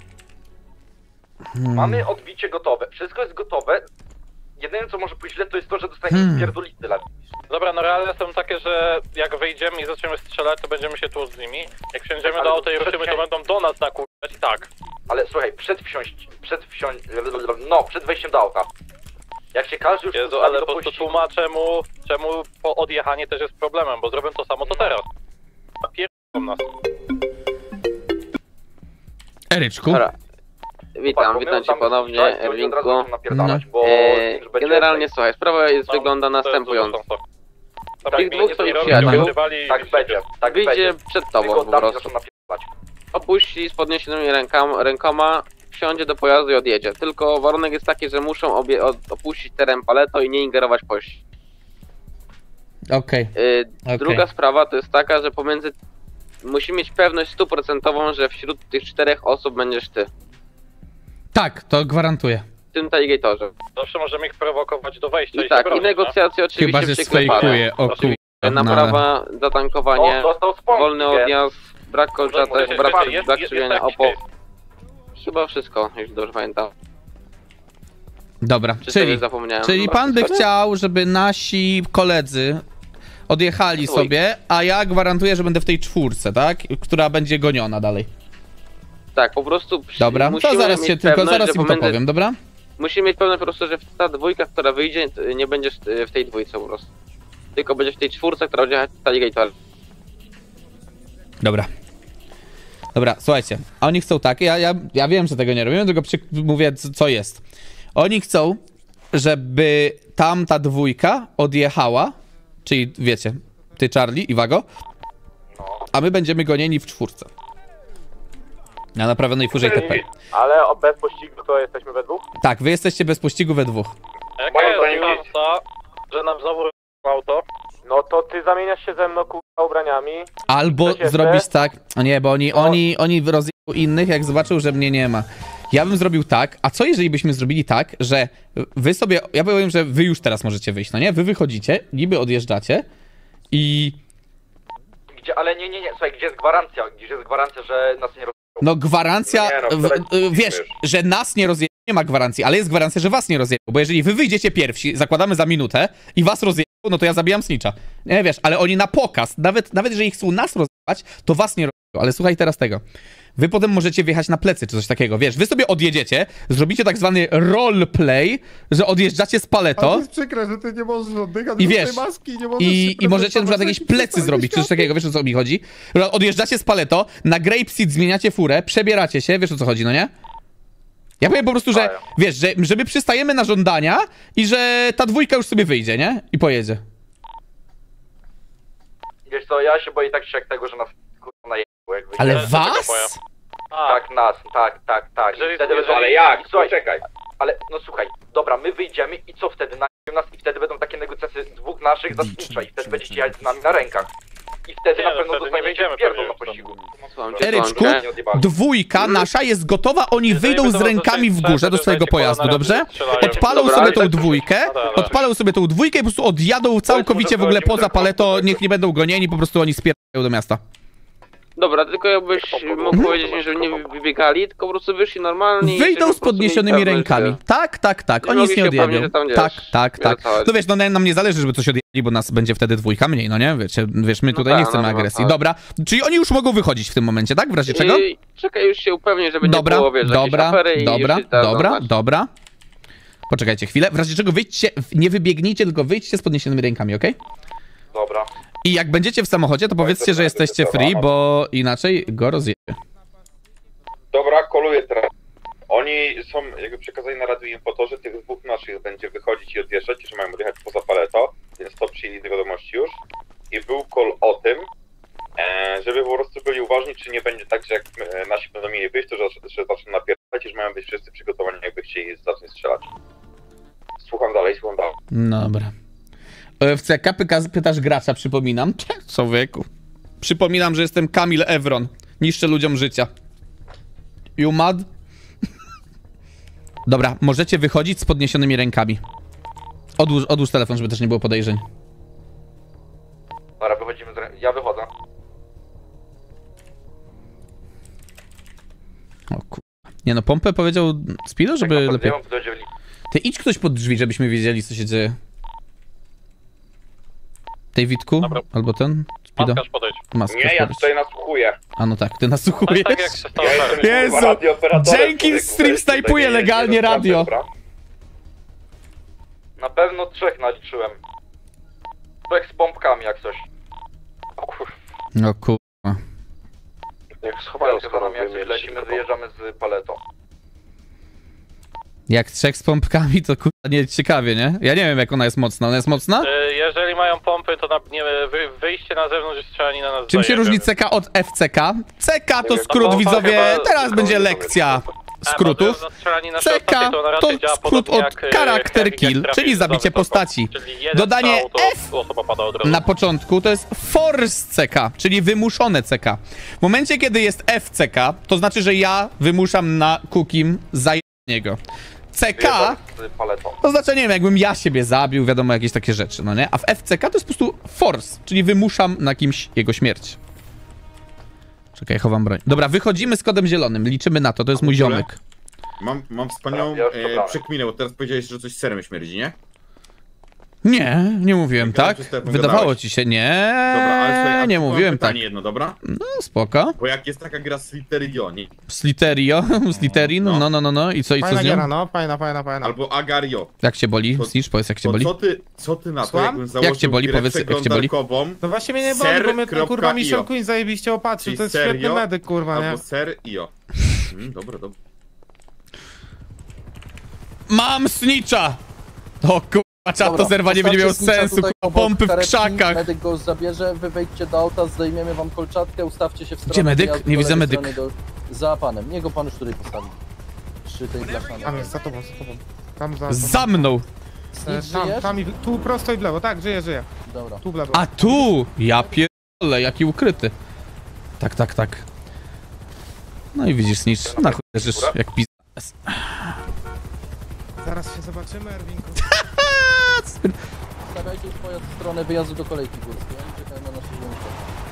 Hmm. Mamy odbicie gotowe, wszystko jest gotowe. Jedyne co może pójść źle to jest to, że dostaniemy Hmm. hmm. pierdolity tyle. Dobra, no realne są takie, że jak wyjdziemy i zaczniemy strzelać, to będziemy się tłuc z nimi. Jak wsiądziemy Ale do auta i przed ruszymy, to wsi- będą do nas nakurwać i tak. Ale słuchaj, przed wsiąść, przed wsiąść, no przed wejściem do auta. Jak się każdy już Jezu, ustawi ale do po prostu pościgu- tłumaczę mu, czemu po odjechanie też jest problemem, bo zrobią to samo co teraz. Napierdolą nas. Eryczku. Dobra. Witam, witam cię ponownie, Erwinku. No. Eee, generalnie słuchaj, sprawa jest, wygląda następująco. Tych dwóch swoich przyjaciół Tak będzie, tak wyjdzie przed tobą po prostu. Opuści z podniesionymi rękam, rękoma, wsiądzie do pojazdu i odjedzie. Tylko warunek jest taki, że muszą obie, od, opuścić teren paleto i nie ingerować w pościg. Okej. Yy, Okej. Druga sprawa to jest taka, że pomiędzy... Musimy mieć pewność stuprocentową, że wśród tych czterech osób będziesz ty. Tak, to gwarantuję. W tym tailgatorze. Zawsze możemy ich prowokować do wejścia i, I tak, się bronić, i negocjacje oczywiście Chyba, że przyklepane. sfejkuje. O Oczywiście. kurwa. Naprawa, zatankowanie, O, dostał sponsor, wolny nie? odjazd, brak kolczatek, brak, brak krzywienia opo. Chyba wszystko, jeśli dobrze pamiętam. Dobra, Czy czyli, sobie zapomniałem? czyli pan by chciał, żeby nasi koledzy odjechali sobie, a ja gwarantuję, że będę w tej czwórce, tak? Która będzie goniona dalej. Tak, po prostu przy, Dobra, to zaraz się tylko, pewność, zaraz że im to pomiędzy- powiem, dobra? Musimy mieć pewność po prostu, że ta dwójka, która wyjdzie, nie będziesz w tej dwójce po prostu. Tylko będzie w tej czwórce, która będzie jechać w Alligator. Dobra. Dobra, słuchajcie, oni chcą tak, ja, ja, ja wiem, że tego nie robię, tylko przy, mówię, co, co jest. Oni chcą, żeby tamta dwójka odjechała, czyli wiecie, ty Charlie i Wago, a my będziemy gonieni w czwórce. Na naprawionej furze itp. Ale bez pościgu to jesteśmy we dwóch? Tak, wy jesteście bez pościgu we dwóch. Jaka jest szansa, że nam znowu auto? No to ty zamieniasz się ze mną kurwa ubraniami. Albo Coś jeszcze? zrobisz tak, o nie, bo oni, oni, oni rozjeżdżą innych, jak zobaczą, że mnie nie ma. Ja bym zrobił tak, a co jeżeli byśmy zrobili tak, że wy sobie, ja powiem, że wy już teraz możecie wyjść, no nie? Wy wychodzicie, niby odjeżdżacie i... Gdzie, ale nie, nie, nie, słuchaj, gdzie jest gwarancja? Gdzie jest gwarancja, że nas nie roz... No gwarancja, No nie, no, w, y, wiesz, że nas nie rozjeżdżą, nie ma gwarancji, ale jest gwarancja, że was nie rozjeżdżą, bo jeżeli wy wyjdziecie pierwsi, zakładamy za minutę i was rozjeżdżą, no to ja zabijam snitcha. Nie wiesz, ale oni na pokaz, nawet, nawet jeżeli chcą nas rozjechać, to was nie rozjeżdżą, ale słuchaj teraz tego. Wy potem możecie wjechać na plecy, czy coś takiego, wiesz, wy sobie odjedziecie, zrobicie tak zwany roleplay, że odjeżdżacie z paleto. To jest przykre, że ty nie możesz oddychać I bez wiesz, tej maski, nie możesz I, się i możecie na przykład prezentować, jakieś plecy zrobić, czy coś takiego, wiesz o co mi chodzi? Że odjeżdżacie z paleto, na Grapeseed zmieniacie furę, przebieracie się, wiesz o co chodzi, no nie? Ja powiem po prostu, że, wiesz, że, że my przystajemy na żądania i że ta dwójka już sobie wyjdzie, nie? I pojedzie. Wiesz co, ja się boję tak czy jak tego, że nas kurwa najebło, jakby... Ale was? Tak, nas, tak, tak, tak. I wtedy będą... Ale jak? Słuchaj, Poczekaj. ale no słuchaj, dobra, my wyjdziemy i co wtedy? Najebią nas i wtedy będą takie negocjacje dwóch naszych za snitcha i wtedy będziecie jechać z nami na rękach. I wtedy na pewno dostaniecie pierdol na pościgu. Eryczku, dwójka nasza jest gotowa, oni wyjdą z rękami w górze do swojego pojazdu, dobrze? Odpalą sobie tą dwójkę, odpalą sobie tą dwójkę i po prostu odjadą całkowicie w ogóle poza paleto, niech nie będą gonieni, po prostu oni spierają do miasta. Dobra, tylko jakbyś mógł powiedzieć mi, żeby nie wybiegali, tylko po prostu wyszli normalnie. Wyjdą z podniesionymi rękami. Tak, tak, tak. Oni nic nie odjebią. Tak, tak, tak. No wiesz, no nam nie zależy, żeby coś odjebili, bo nas będzie wtedy dwójka mniej, no nie? Wiecie, wiesz, my tutaj nie chcemy agresji. Dobra, czyli oni już mogą wychodzić w tym momencie, tak? W razie czego? Czekaj, już się upewnię, żeby nie Dobra, było, wiesz, dobra, afery dobra, i już dobra, dobra. Poczekajcie chwilę. W razie czego wyjdźcie, nie wybiegnijcie, tylko wyjdźcie z podniesionymi rękami, okej? Dobra. I jak będziecie w samochodzie, to powiedzcie, że jesteście free, bo inaczej go rozjebie. Dobra, koluję teraz. Oni są jakby przekazani na radiu impotorze, tych dwóch naszych będzie wychodzić i odjeżdżać, że mają odjechać poza paleto, więc to przyjęli do wiadomości już. I był call o tym, e, żeby po prostu byli uważni, czy nie będzie tak, że jak e, nasi będą mieli wyjść, to że, że zaczną napierdać i że mają być wszyscy przygotowani, jakby chcieli zacząć strzelać. Słucham dalej, słucham dalej. Dobra. W C K pytasz gracza, przypominam. Człowieku. Przypominam, że jestem Kamil Evron. Niszczę ludziom życia. You mad? Dobra, możecie wychodzić z podniesionymi rękami. Odłóż, odłóż telefon, żeby też nie było podejrzeń. Dobra, wychodzimy z rę... Ja wychodzę. O kur... Nie no, pompę powiedział Speedo, żeby tak, lepiej... Ty idź ktoś pod drzwi, żebyśmy wiedzieli, co się dzieje. Davidku? Dobra. Albo ten? Speedo? Maskarz podejdź. Maskarz nie, ja podejdź. tutaj nasłuchuję. A no tak, ty nasłuchujesz. Tak jak się stało. Ja Jezu! Jenkins stream snajpuje legalnie radio. Dobra. Na pewno trzech naliczyłem. Trzech z pompkami jak coś. O kur... No kurwa. Niech schowają za nami jak coś lecimy, wyjeżdżamy z paletą. Jak trzech z pompkami, to kurwa nie ciekawie, nie? Ja nie wiem, jak ona jest mocna. Ona jest mocna? Jeżeli mają pompy, to na, nie, wy, wyjście na zewnątrz jest strzelanina na Czym się różni C K od F C K? C K to skrót, widzowie, teraz będzie lekcja skrótów. C K to skrót od character kill, czyli zabicie postaci. Dodanie F na początku to jest force C K, czyli wymuszone C K. W momencie, kiedy jest F C K, to znaczy, że ja wymuszam na Cookim za niego. C K to znaczy, nie wiem, jakbym ja siebie zabił, wiadomo, jakieś takie rzeczy, no nie? A w F C K to jest po prostu force, czyli wymuszam na kimś jego śmierć. Czekaj, chowam broń. Dobra, wychodzimy z kodem zielonym, liczymy na to, to jest mój ziomek. Mam, mam wspaniałą Dobra, ja już e, dobrałem. przekminę, bo teraz powiedziałeś, że coś z serem śmierdzi, nie? Nie, nie mówiłem Gadałem tak. przez telefon, Wydawało gadałeś. ci się, nie, Dobra, ale słuchaj, a nie tu mam mówiłem tak. pytanie jedno, dobra? No, spoko. Bo jak jest taka gra Sliterio, nie? Sliterio, Sliterin, no, no, no, no, i co, i co Fajna z nią? giera, no, fajna, fajna, fajna. Albo Agario. Jak cię boli? To- Snitch, powiedz jak cię To boli. co ty, co ty na to, Słucham? jakbym założył Jak cię boli? grę Powiedz, jak cię boli. przeglądarkową, No właśnie mnie nie boli, ser, bo mnie ten kropka, kurwa io. Michel Queen zajebiście opatrzył, Czyli to jest świetny serio? medyk, kurwa, nie? Albo ser i o. Mm, dobra, dobra. Mam Snitcha! O kurwa, czat, to Dobra, zerwanie będzie miało postawcie sensu, tutaj kurwa, obok pompy w karetki, krzakach. Medyk go zabierze, wy wejdźcie do auta, zdejmiemy wam kolczatkę, ustawcie się w stronę... Gdzie medyk? wyjazdu, Nie do widzę lewej medyk. strony Do... Za panem, niego pan już tutaj postawi. Przy tej blaszanej. Tam jest, za tobą, za tobą. Tam za... Za mną! E, tam, tam i w- tu prosto i w lewo, tak, żyje, żyje. Dobra. Tu w lewo. A tu! Ja pierdolę, jaki ukryty. Tak, tak, tak. No i widzisz, Snitch, na chuj leżysz jak pis... Zaraz się zobaczymy, Erwinku. Stawiajcie pojazd w stronę wyjazdu do kolejki górskiej, czekaj na nasze łącze.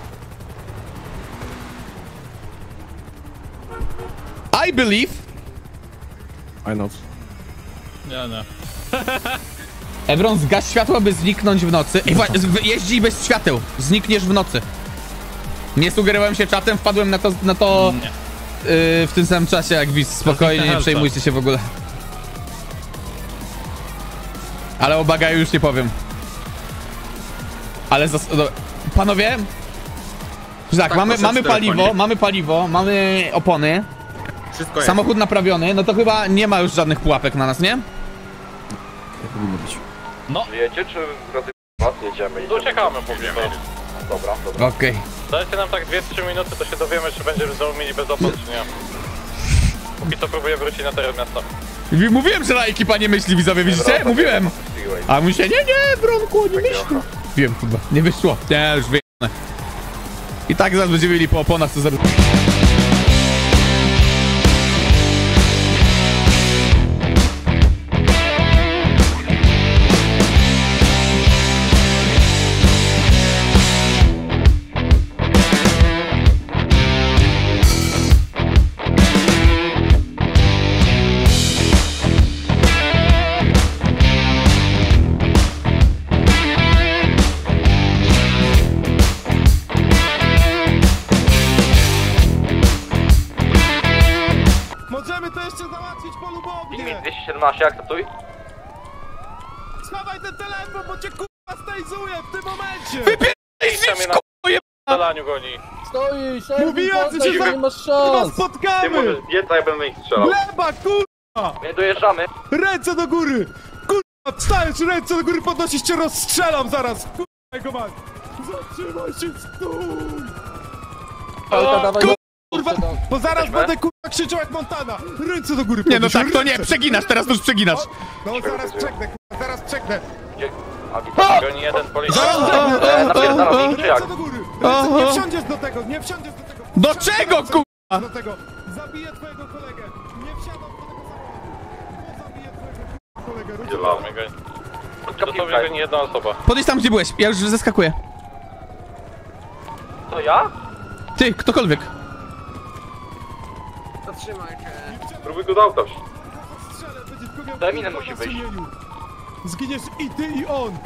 I believe... I know. Nie, nie. Evron, zgaś światła, by zniknąć w nocy. Ej, wa- z- jeździ bez świateł. Znikniesz w nocy. Nie sugerowałem się czatem, wpadłem na to, na to Nie. yy, w tym samym czasie jak widz. Spokojnie, nie przejmujcie się w ogóle. Ale o bagaju już nie powiem. Ale zas- no, panowie? Że tak, Tak, mamy, proszę mamy w telefonie. paliwo, mamy paliwo, mamy opony. Wszystko jest. Samochód naprawiony, no to chyba nie ma już żadnych pułapek na nas, nie? Jak powinno być? Żyjecie, czy razy was jedziemy? Tu uciekamy póki co. Dobra, dobra. Okej. Dajcie nam tak dwie trzy minuty, to się dowiemy, czy będziemy znowu mieli bez opłat, czy nie. Póki co próbuję wrócić na teren miasta. Okay. Mówiłem, że na ekipa nie myśli, widzowie, widzicie? Mówiłem! A mu się, nie, nie, Bronku, nie myśli. Wiem, chyba, nie wyszło. Nie, już wyjechane. I tak zaraz będziemy mieli po oponach, co zaraz... Możemy to jeszcze załatwić polubownie! dwieście siedemnaście, akceptuj. Schowaj ten telefon, bo cię kurwa stejzuje w tym momencie! Wypierdź mnie na strzelaniu goni. Stoisz, Erwin, Mówiłem, że poddaj się się, za- nie masz Chyba szans! spotkamy! biec, a ja będę ich strzelał. Gleba, kurwa! My dojeżdżamy. Ręce do góry! Kurwa, wstajesz, ręce do góry podnosisz, cię rozstrzelam zaraz! Kurwa, jego mać! Zatrzymaj się, stój! Palka, dawaj, Kurwa, bo zaraz będę kurwa krzyczał jak Montana! Ręce do góry Nie, no podnieś, tak, to nie, ręce. przeginasz, teraz to już przeginasz. No zaraz przegnę, kurwa, zaraz przegnę! Gdzie? A, witam. Goni jeden policjant. Zaraz o, przegnę! o, Napierdalam ich, czy jak? Ręce do góry! Ręce, nie wsiądziesz do tego, nie wsiądziesz do tego! Do Wsiądziesz czego, do- kurwa? Do tego! Zabiję twojego kolegę! Nie wsiadam do tego samochodu! Bo zabiję twojego kolegę! Ruszaj. Zielony goni. Do tobie goni jedna osoba. Podejdź tam, gdzie byłeś, ja już zeskakuję. To ja? Ty, ktokolwiek. Próbuj go do auta. Strzelę, będzie tylko miał To Eminem kurwa musi na wyjść. sumieniu. Zginiesz i ty, i on!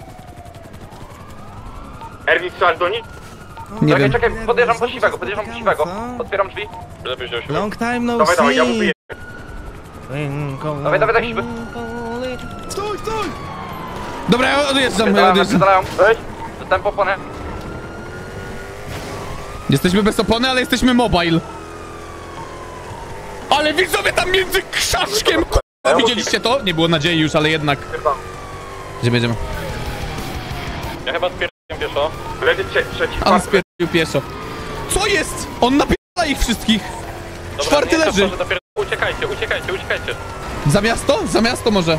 Erwin, strzelasz do nich? Nie Czekaj, wiem. czekaj, podjeżdżam do siwego, podjeżdżam do siwego. Otwieram drzwi. Lepiej wziął się. Long time no Dawaj, dawaj, ja mu wyję. Dawaj, dawaj, dawaj, siwy. Stój, stój! Dobra, ja odjeżdżam, ja Napierdalają, odjeżdżam. napierdalają. Weź. Dostałem poponę. Jesteśmy bez opony, ale jesteśmy mobile. Ale widzowie tam między krzaczkiem, k***a, widzieliście to? Nie było nadziei już, ale jednak. Gdzie będziemy? Ja chyba spierdziłem pieszo. Leży trzeci, trzeci, On czwarty. spierdolił pieszo. Co jest? On napierdala ich wszystkich. Dobra, Czwarty nie, leży. proszę, dopiero- Uciekajcie, uciekajcie, uciekajcie. Za miasto? Za miasto może.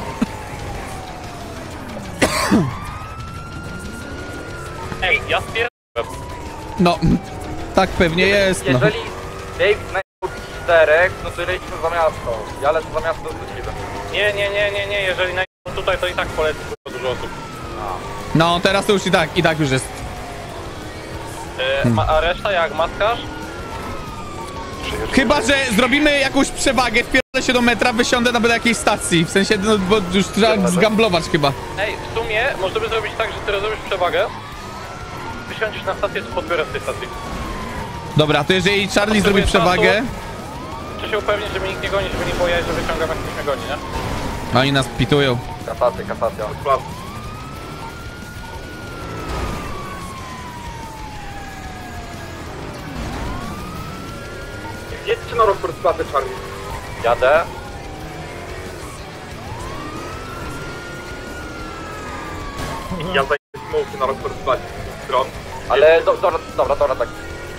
Ej, ja spierdziłem. No, tak pewnie jest, no. Jeżeli Dave znajdzie czterech, no to lecimy za miasto. Ja lecę za miasto z siwem. Nie, nie, nie, nie, nie, jeżeli najdą tutaj, to i tak poleci kurwa dużo osób. No, teraz to już i tak, i tak już jest. E, ma, a reszta jak? Maskarz? Chyba, że zrobimy jakąś przewagę, wpierdolę się do metra, wysiądę na byle jakiejś stacji. W sensie, no bo już trzeba zgamblować chyba. Ej, w sumie możemy zrobić tak, że ty rozumiesz przewagę, wysiądziesz na stację, to podbiorę z tej stacji. Dobra, to jeżeli Charlie zrobi przewagę... Czy się upewnić, żeby nikt nie goni, żeby nie bojać, że wyciągam jak ktoś mnie goni, nie? Oni nas pitują. Kasacja, kasacja. Jedźcie na Rockford Plaza, Charlie. Jadę. Ja zajmę smoke na Rockford Plaza. Stron. Ale do, dobra, dobra, dobra, tak.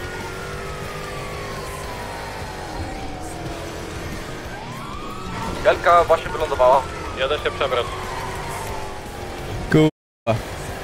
Helka właśnie wylądowała. Jadę się przebrać. Kurwa.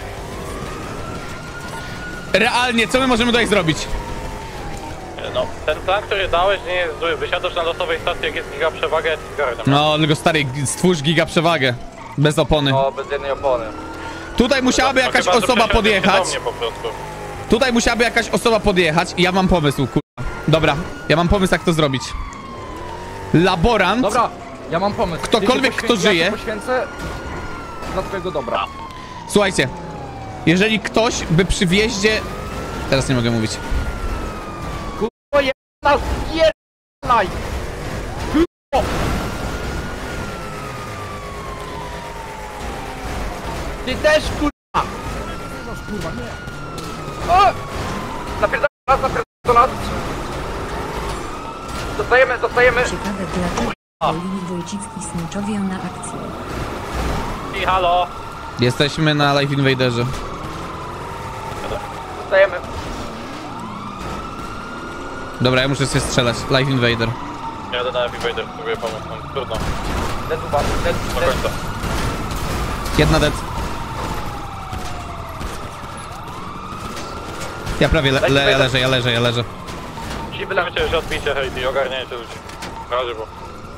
Realnie, co my możemy tutaj zrobić? No, ten plan, który dałeś, nie jest zły. Wysiadasz na losowej stacji, jak jest giga przewaga, ja ci zgarnę. No, tylko stary, stwórz giga przewagę. Bez opony. No, bez jednej opony. Tutaj musiałaby No, jakaś chyba, że osoba przesiądziesz podjechać. do mnie po prostu. Tutaj musiałaby jakaś osoba podjechać i ja mam pomysł, kurwa. Dobra, ja mam pomysł, jak to zrobić. Laborant. Dobra, ja mam pomysł. Ktokolwiek, Ja się kto poświęcę, żyje. Ja się poświęcę dla twojego dobra. Słuchajcie, jeżeli ktoś by przy wjeździe... Teraz nie mogę mówić. Kurwa, je... nas jednaj! Kurwa! Ty też, kurwa! Kurwa, nie. O! Napierdaj nas, napierdaj do nas! Dostajemy, dostajemy! Ciekawe dlaczego Lili Wójcicki sniczowią na akcji. I halo! Jesteśmy na Live Invaderze. Dostajemy. Dobra, ja muszę się strzelać. Live Invader. Jadę na Invader, próbuję pomóc, no trudno. Dead uwa, dead, Do dead. końca. Jedna dead. Ja prawie le le ja leżę, ja leżę, ja leżę. Ci wylecie, że odbicie hejty i ogarniajcie ludzi. Na razie, bo...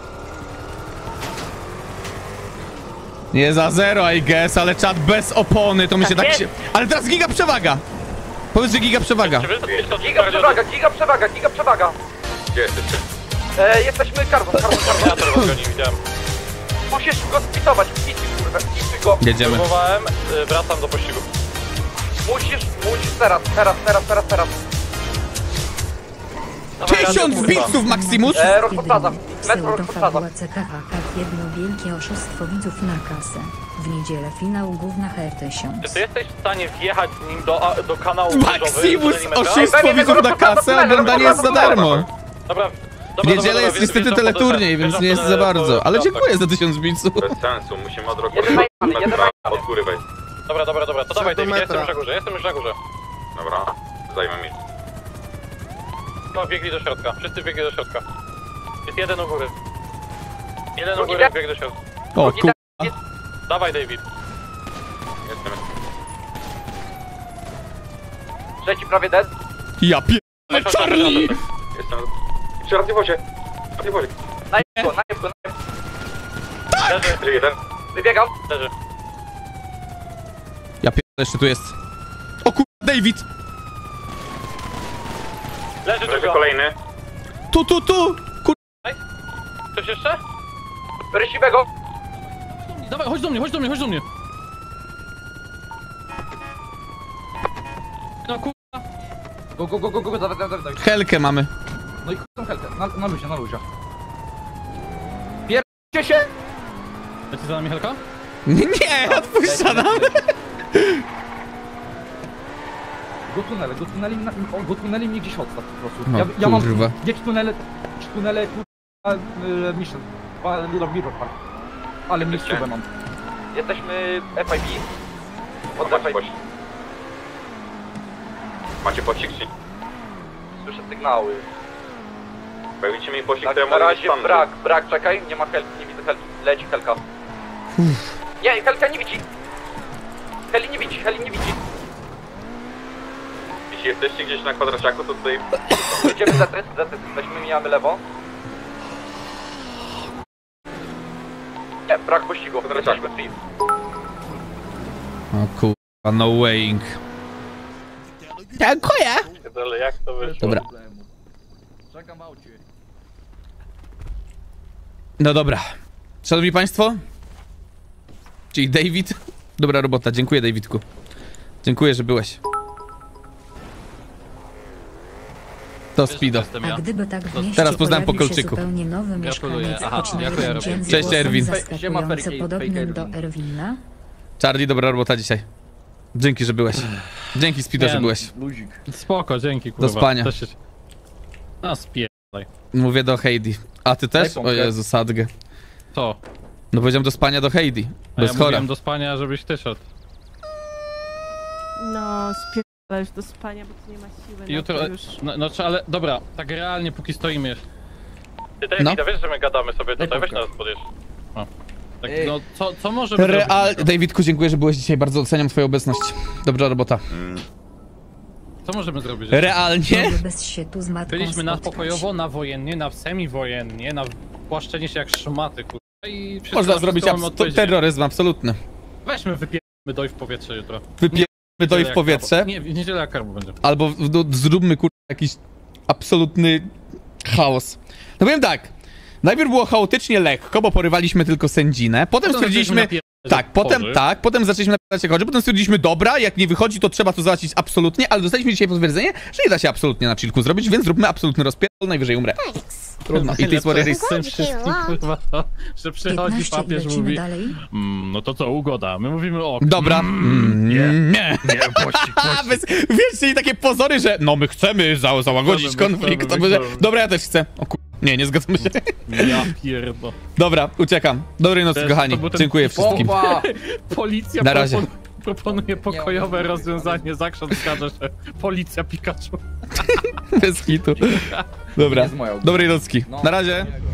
Nie za zero, I guess, ale czat bez opony, to mi się Tak tak się... Ale teraz giga przewaga! Powiedz, że giga przewaga. Czy wy to to Giga przewaga, giga przewaga, giga przewaga! Gdzie jesteście? E, jesteśmy karbon, karbon, Ja karbon. to rozgoni, widziałem. Musisz go spitować, idź kurwa, idź go. Jedziemy. Próbowałem, y, wracam do pościgu. Musisz, musisz teraz, teraz, teraz, teraz, teraz. Tysiąc bitsów, Maximus! E, rozpoczada, metro rozpoczada. Pseudofabuła C K H K, jedno wielkie oszustwo widzów na kasę. W niedzielę finał główna H R tysiąc. Czy ty jesteś w stanie wjechać z nim do, a, do kanału Maximus, krzyżowy? oszustwo widzów na kasę, a oglądanie jest za darmo. Dobra, W dobra, niedzielę dobra, jest dobra, niestety wjeżdżam teleturniej, pod- więc nie wjeżdżam jest za pod- bardzo. Ale pod- dziękuję za tysiąc bitsów. Bez sensu, musimy od Rockford Jeden najmany, jeden metra najmany. od góry wejść. Dobra, dobra, dobra, to dawaj do David, ja metra. jestem już na górze, jestem już na górze. Dobra, zajmę mi. No, biegli do środka, wszyscy biegli do środka. Jest jeden u góry. Jeden u Drugi góry, dead. bieg do środka. O Drugi kur... dead. Dawaj David. Jestem. Trzeci prawie dead. Ja pierdolę, Charlie! Jestem. Przy radiowozie. Radiowozie. Najpierw go, najpierw go, najpierw. Leży, Trzy, jeden. Wybiegam. leży. Ja pierdolę, jeszcze tu jest. O kur... David! Leży Leży druga. kolejny. Tu, tu, tu! Kur... Coś jeszcze? Rysivego. Dawaj, chodź do mnie, chodź do mnie, chodź do mnie. No kurwa. Go, go, go, go, go, dawaj, dawaj, dawaj. Helkę mamy. No i tą helkę, na, na luzie, na luzie. Pierdzie się! Leci za nami Helka? Nie, odpuszcza nam! Go tunele, go tuneli, na, o, go tuneli mnie gdzieś odstaw po prostu. No, ja, ja mam kurwa. gdzieś tunele, gdzieś tunele, kurwa, y, mission, mirror park. Ale miejscówę mam. Jesteśmy F I B. Od Macie F I B. pościg. Macie pościg, czy? Słyszę sygnały. Bo jak widzicie mi pościg, Na, to ja na mogę razie stąd. brak, brak, czekaj, nie ma helki, nie widzę helki. Leci helka. Nie, helka nie widzi. Heli nie widzi, heli nie widzi. Jeśli jesteście gdzieś na kwadraciaku, to tutaj... Jedziemy Zetys, Zetys, weźmy, mijamy lewo. Nie, brak pościgu, jesteśmy free. O kurwa, no weighing. Dziękuję! Ale jak to wyszło? Dobra. No dobra. Szanowni Państwo. Czyli David. Dobra robota, dziękuję Davidku. Dziękuję, że byłeś. To Speedo. A gdyby tak w mieście Teraz poznałem po pojawił się Kolczyku. zupełnie nowy mieszkaniec Aha, o dziękuję, czarnym Robin. księdzu Cześć, głosem Erwin. zaskakująco podobnym do Erwina. Charlie, dobra robota dzisiaj. Dzięki, że byłeś. Dzięki Speedo, że byłeś. Spoko, dzięki kurwa. Do spania. Też się... No spierdaj. Mówię do Heidi. A ty też? Daj O pompkę. Jezu, Sadgę. Co? No powiedziałem do spania do Heidi. A Bo ja jest chora. mówiłem do spania, żebyś ty szedł. No, spierdalasz do spania, bo tu nie ma siły. Jutro, No, to już... no, no czy- ale dobra, tak realnie póki stoimy. Ty David, No. no. wiesz, że my gadamy sobie tutaj, weź nas podjeżdż. O. Tak, no co, co możemy Real... zrobić? Davidku, dziękuję, że byłeś dzisiaj. Bardzo doceniam twoją obecność. Dobra robota. Co możemy zrobić? Realnie? Bez świetu z matką Byliśmy na spotkać. pokojowo, na wojennie, na semi-wojennie, na płaszczenie się jak szmaty, kurwa. I wszystko Można na zrobić wszystko mamy abs- odpowiedź. terroryzm absolutny. Weźmy, wypijmy doj w powietrze jutro. Wypijemy doj Niedzielę w jak powietrze. karbo. Nie, w niedzielę jak karbo będzie. Albo w- do, zróbmy kur... jakiś absolutny chaos. No powiem tak. Najpierw było chaotycznie lekko, bo porywaliśmy tylko sędzinę. Potem Potem stwierdziliśmy... zaczęliśmy napierdalać Tak, jak potem chorzy. tak, potem zaczęliśmy napisać jak chorzy, potem stwierdziliśmy, dobra, jak nie wychodzi, to trzeba to załatwić absolutnie, ale dostaliśmy dzisiaj potwierdzenie, że nie da się absolutnie na chillku zrobić, więc zróbmy absolutny rozpierdol, najwyżej umrę. Trudno, i to jest what it is. Z tym wszystkim, kurwa, to, że przychodzi piętnaście i papież lecimy mówi dalej. mm, no to co, ugoda, my mówimy o... Dobra. Mm, nie, nie. nie, pościg, A, bez, wiesz, czyli takie pozory, że no my chcemy za, załagodzić Chcemy, konflikt, chcemy, to będzie... chcemy. Dobra, ja też chcę. O kur... Nie, nie zgadzamy się. Ja pierdol. Dobra, uciekam. Dobrej nocy, Też kochani. to był ten- Dziękuję wszystkim. Policja Na razie. propon- proponuje pokojowe rozwiązanie, Zakrząt zgadza się. Policja Pikachu. Bez kitu. Dobra, dobrej nocki. Na razie.